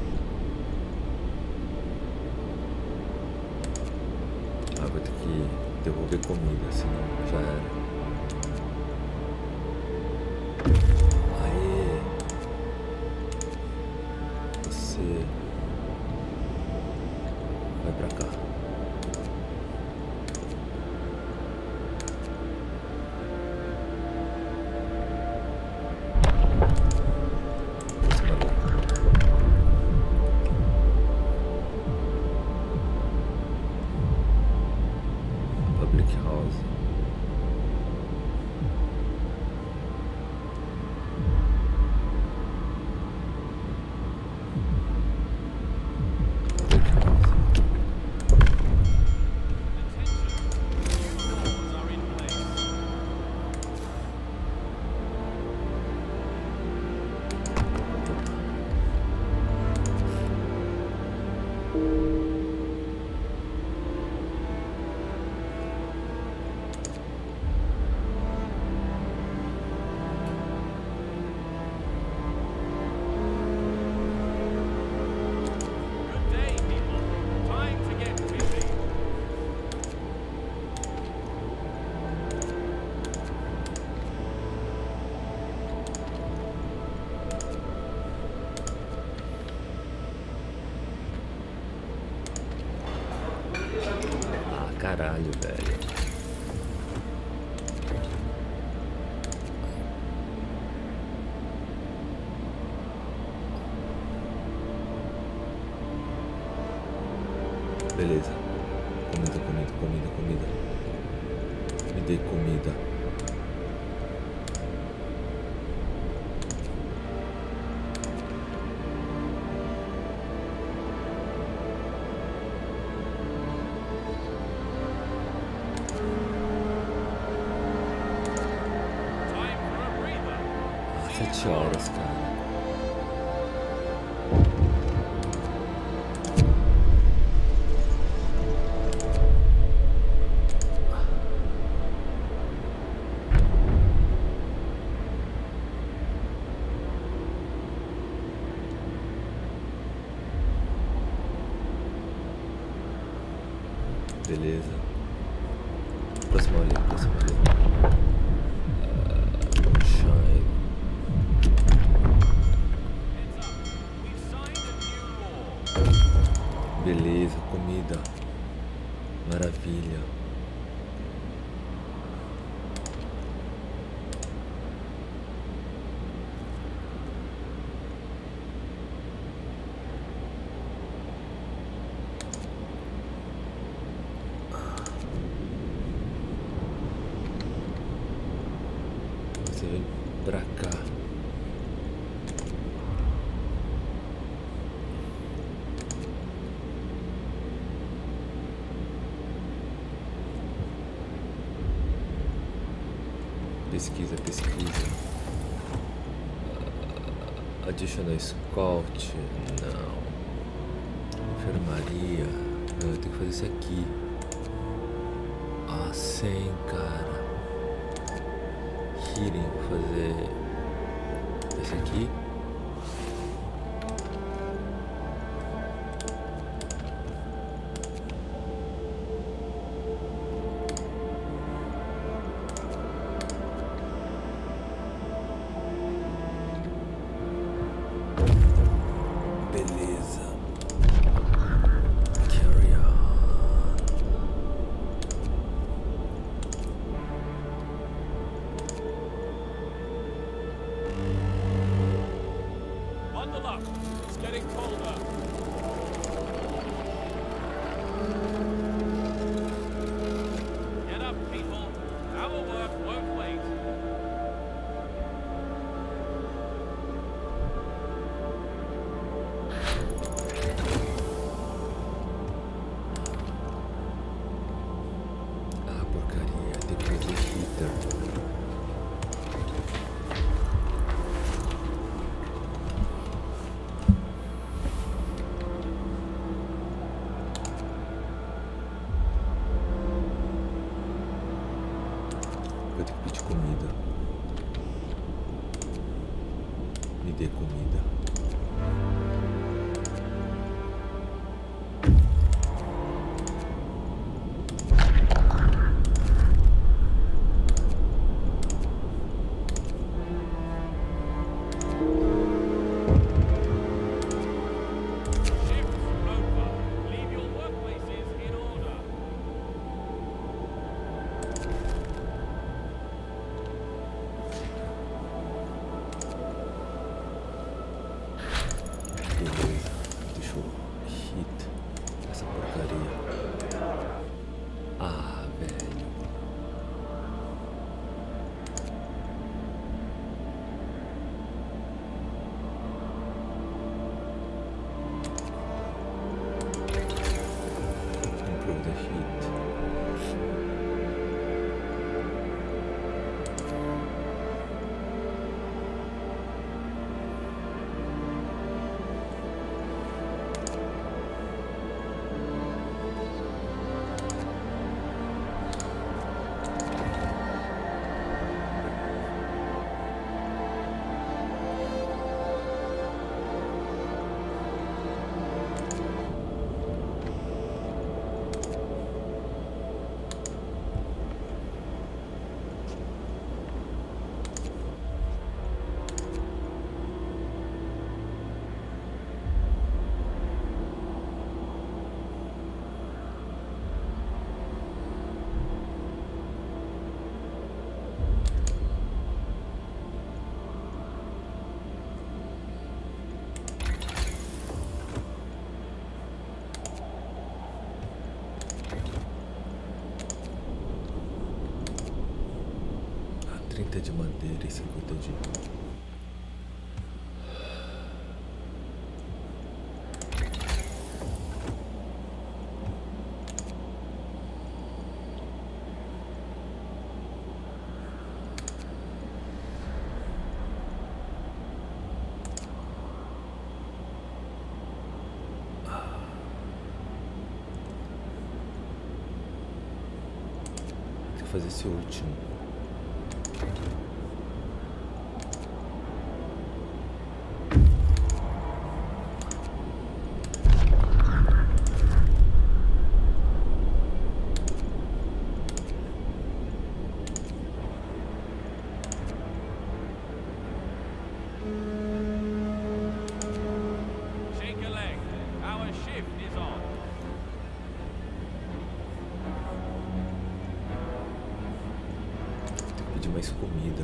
Speaker 1: Ah, vou ter que devolver comida, senão já era. Aê! Você vai pra cá. Caralho, velho. Beleza. Comida, comida, comida, comida. Me dê comida. Sete horas, cara. Beleza. Próximo ali, próximo ali. Uh, shine. Beleza, comida. Maravilha. Você vem pra cá. Pesquisa, pesquisa. Uh, adiciona Scout. Não. Enfermaria. Não, eu tenho que fazer isso aqui. Ah, cem, cara. Healing, vou fazer esse aqui. Eu tenho que pedir comida. Me dê comida. hit. trinta de madeira e cinquenta de... Tem que fazer esse último.
Speaker 3: Shake a leg. Our shift is on.
Speaker 1: Tem que pedir mais comida.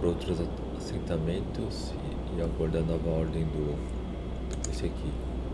Speaker 1: para outros assentamentos e, e aguardar a nova ordem do esse aqui.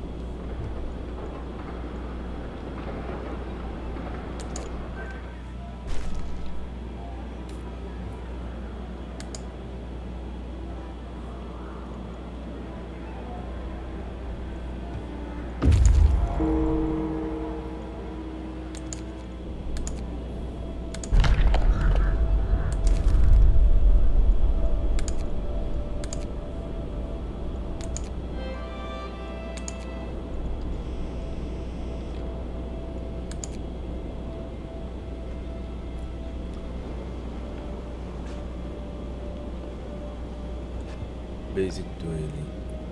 Speaker 1: Basic Dueling.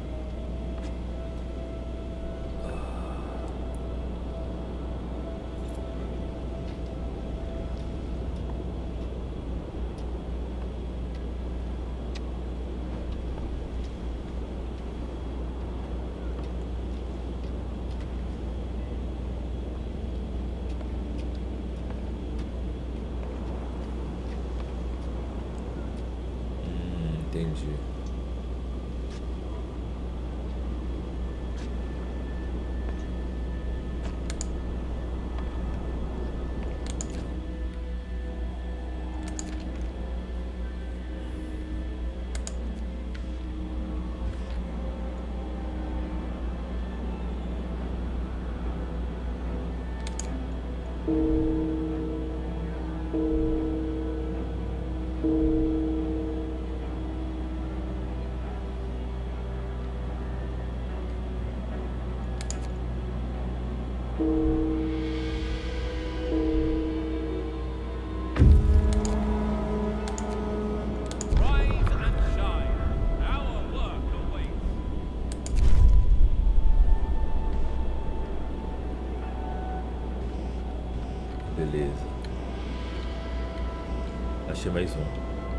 Speaker 1: Hum, entendi.
Speaker 3: Rise and shine. Our work awaits.
Speaker 1: Beleza. Achei mais um.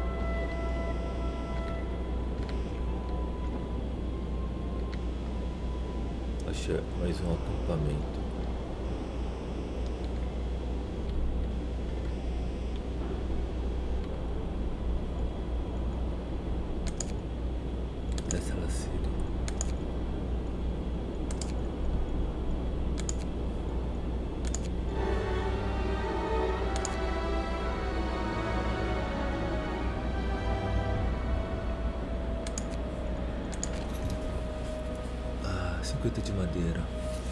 Speaker 1: Achei mais um acampamento. Dessa Lacíria. Ah, cinquenta de madeira.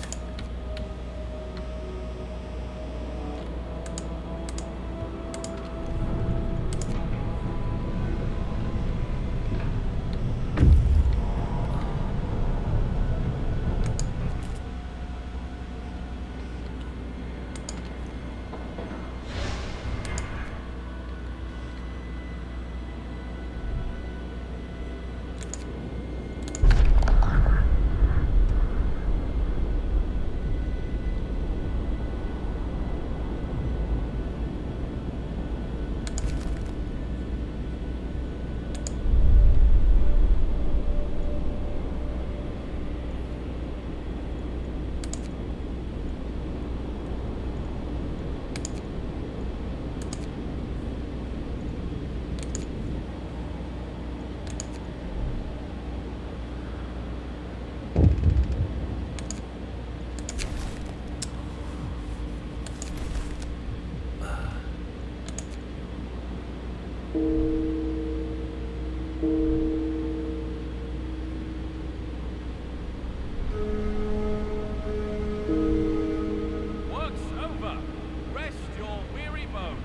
Speaker 3: Work's over. Rest your weary bones.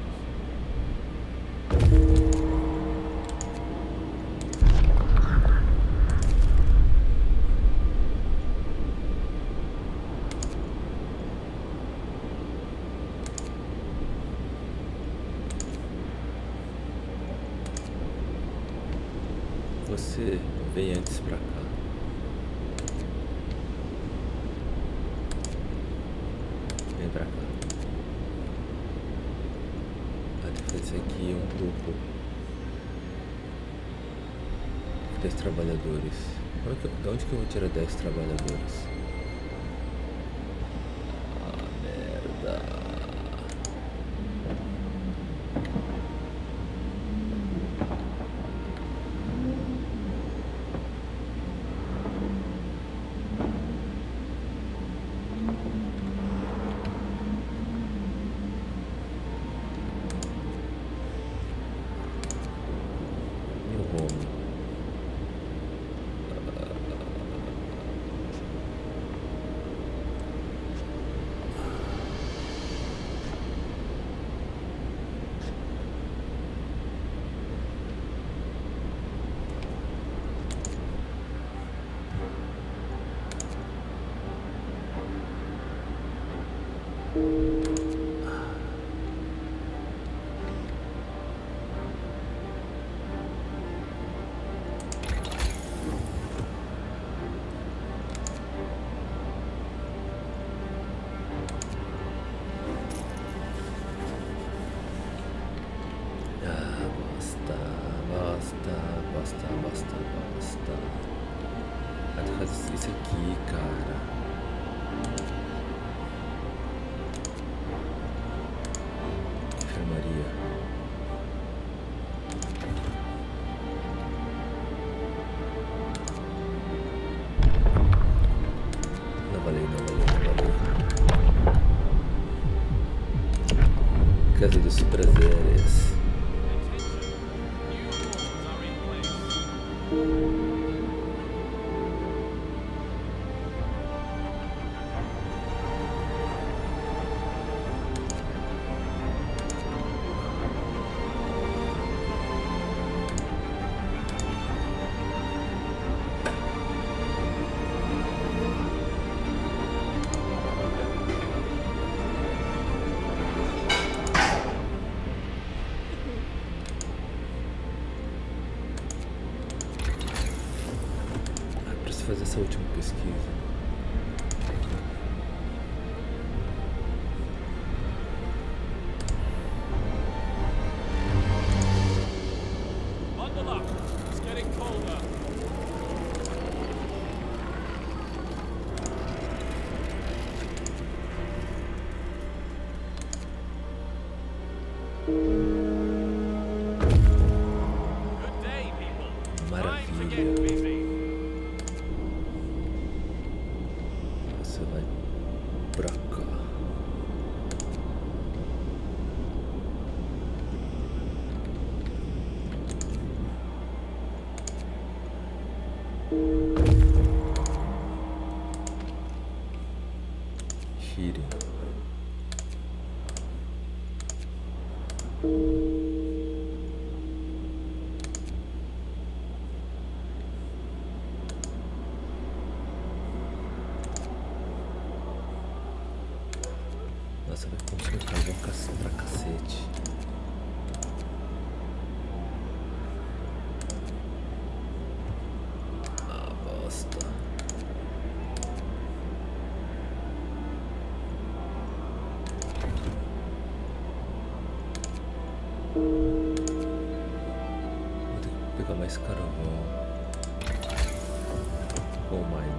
Speaker 1: Você vem antes pra cá. Vem pra cá. A defesa aqui é um grupo. dez trabalhadores. Como é que eu- De onde que eu vou tirar dez trabalhadores? Ah, merda. Ah, tem que fazer isso aqui, cara. Enfermaria. Não valeu, não valeu, não valeu. Casa dos prazeres. Fazer essa última pesquisa.
Speaker 3: Bundle up. It's getting colder. Good day, people. Time to get busy.
Speaker 1: Você vai pra cá. Heating. Nossa, vai consumir carvão pra cacete. Ah, bosta. Vou ter que pegar mais carvão. Ou mining.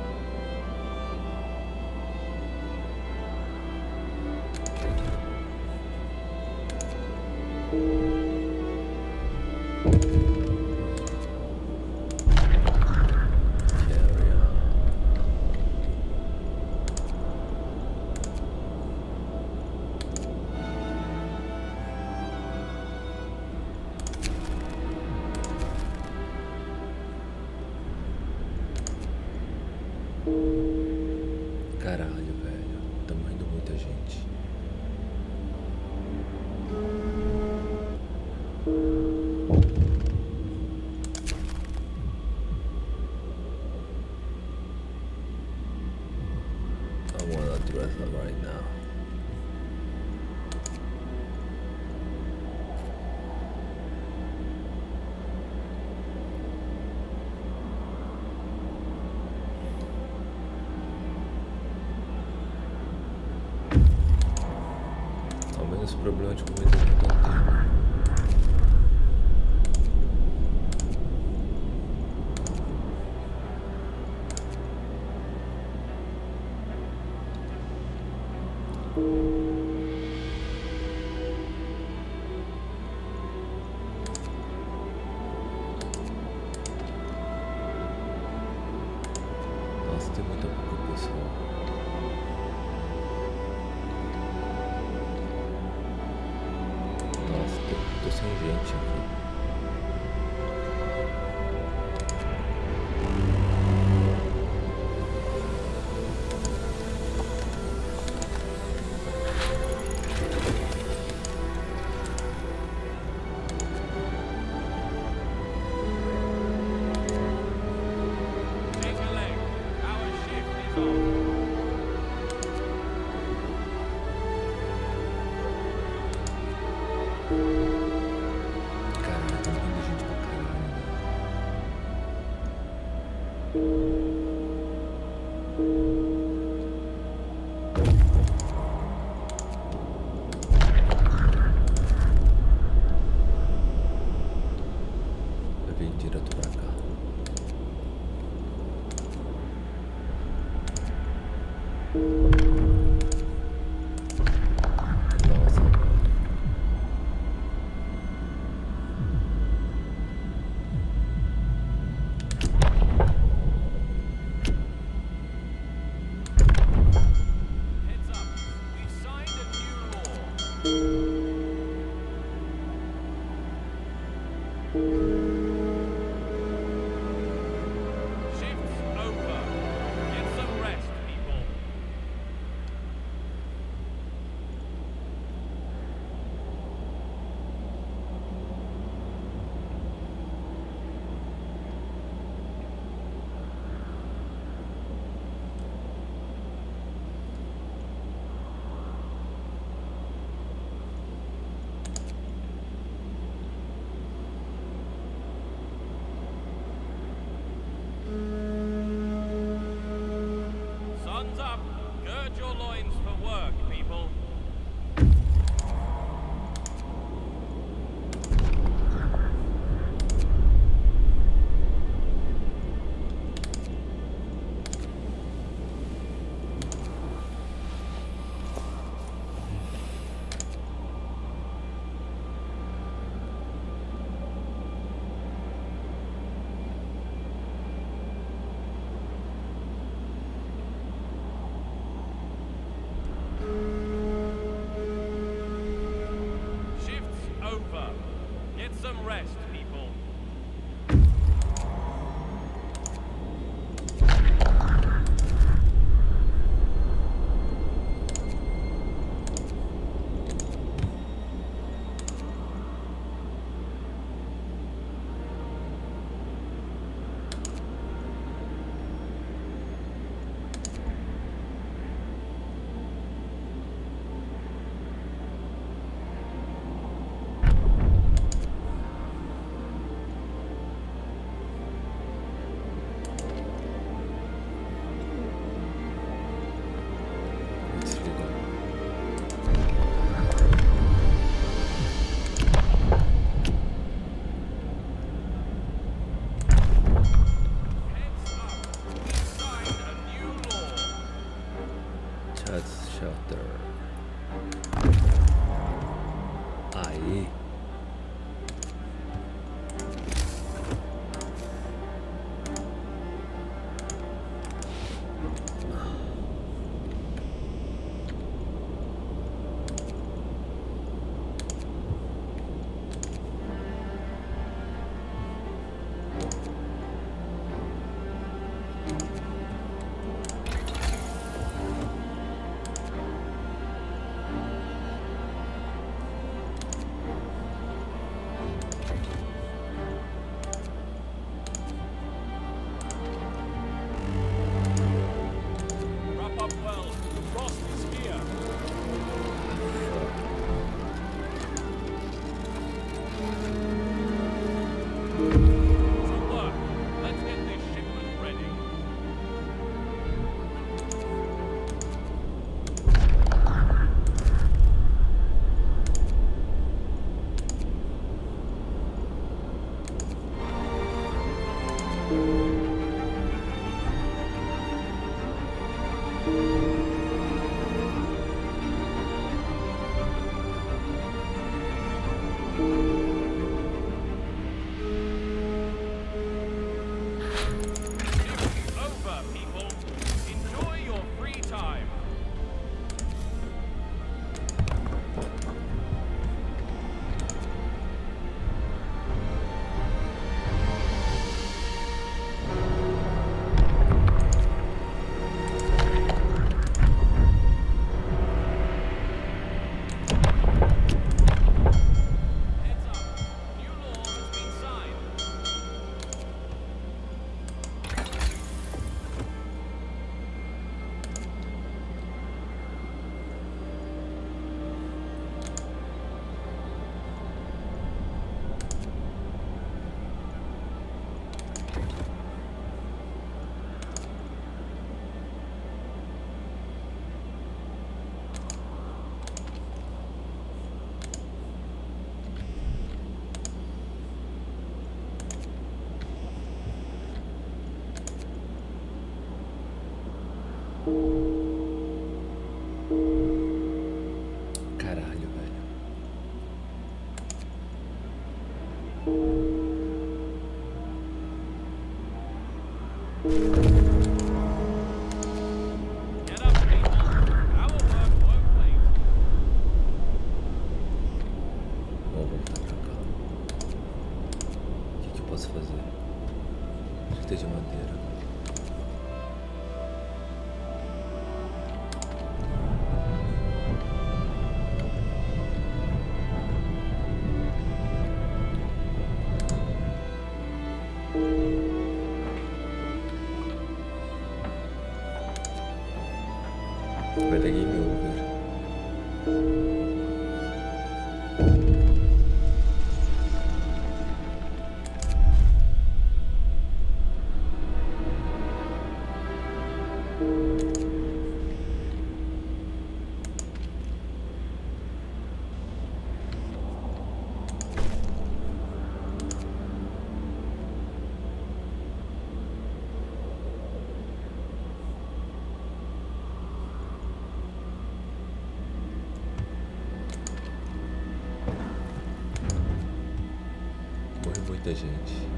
Speaker 1: Caralho, velho. Tá morrendo muita gente. I wanna dress up right now. Ao menos o problema de comida não tá tendo. Nossa, tem muita pouca pessoa. Nossa, tô, tô sem gente aqui.
Speaker 3: Take a leg. Our shift is on. Shift's over. Get some rest, people. Sun's up. Gird your loins for work, people. Shift's over. Get some rest, people. Heads up. We signed a new law.
Speaker 1: Chat shelter. Aí.
Speaker 3: Wrap up well. The frost is here. To work. Let's get this shipment ready. Shift's over, people. Enjoy your free time. Heads up. New law has been signed.
Speaker 1: Caralho, velho.
Speaker 3: Get up, people. Our work won't wait.
Speaker 1: Vou voltar pra cá. posso fazer? Treta de madeira. Vai dar game over. Morre muita gente.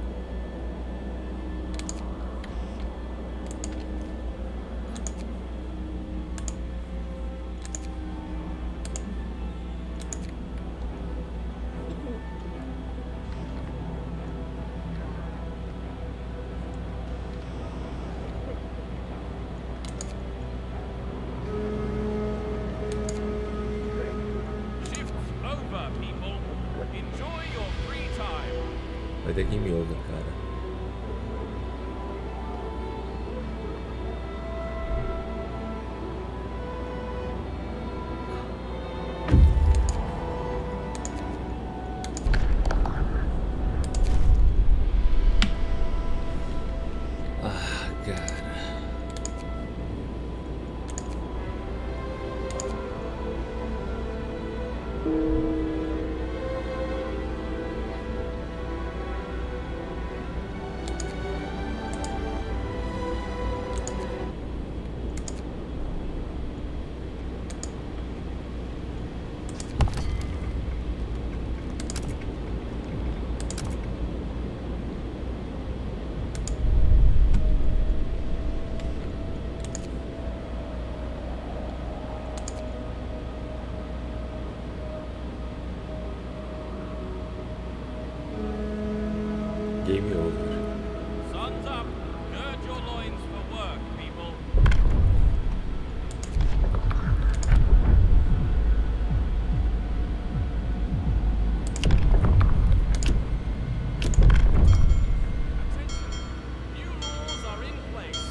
Speaker 1: Vai dar game over, cara. Ah, cara. Game over.
Speaker 3: Sun's up. Gird your loins for work, people. Attention. New laws are in place.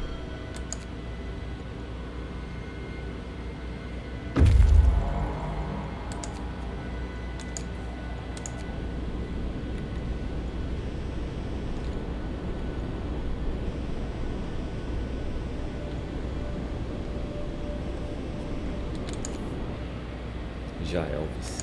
Speaker 1: Já Elvis.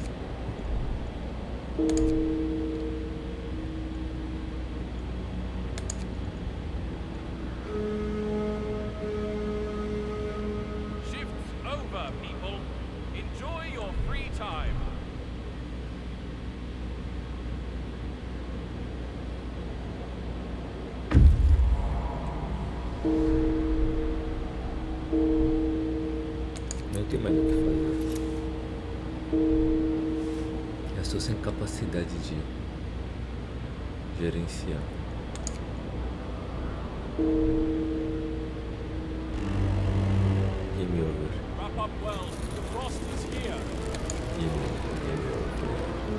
Speaker 3: Shifts over, people. Enjoy your free time.
Speaker 1: Não tem mais o que fazer. Eu estou sem capacidade de gerenciar. Game over.
Speaker 3: Wrap up well. The frost is here.
Speaker 1: Game over. Game over.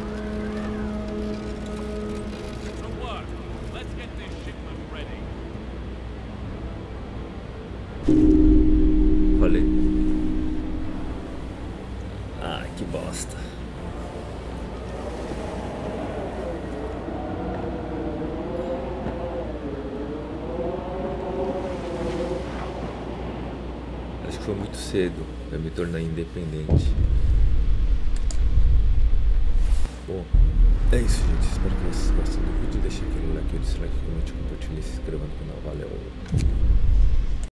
Speaker 3: To work. Let's get this shipment ready.
Speaker 1: Falei. Ah, que bosta. Acho que foi muito cedo para me tornar independente. Bom, é isso, gente. Espero que vocês gostem do vídeo. Deixem aquele like, o dislike, comente, compartilhe, se inscreva no canal. Valeu!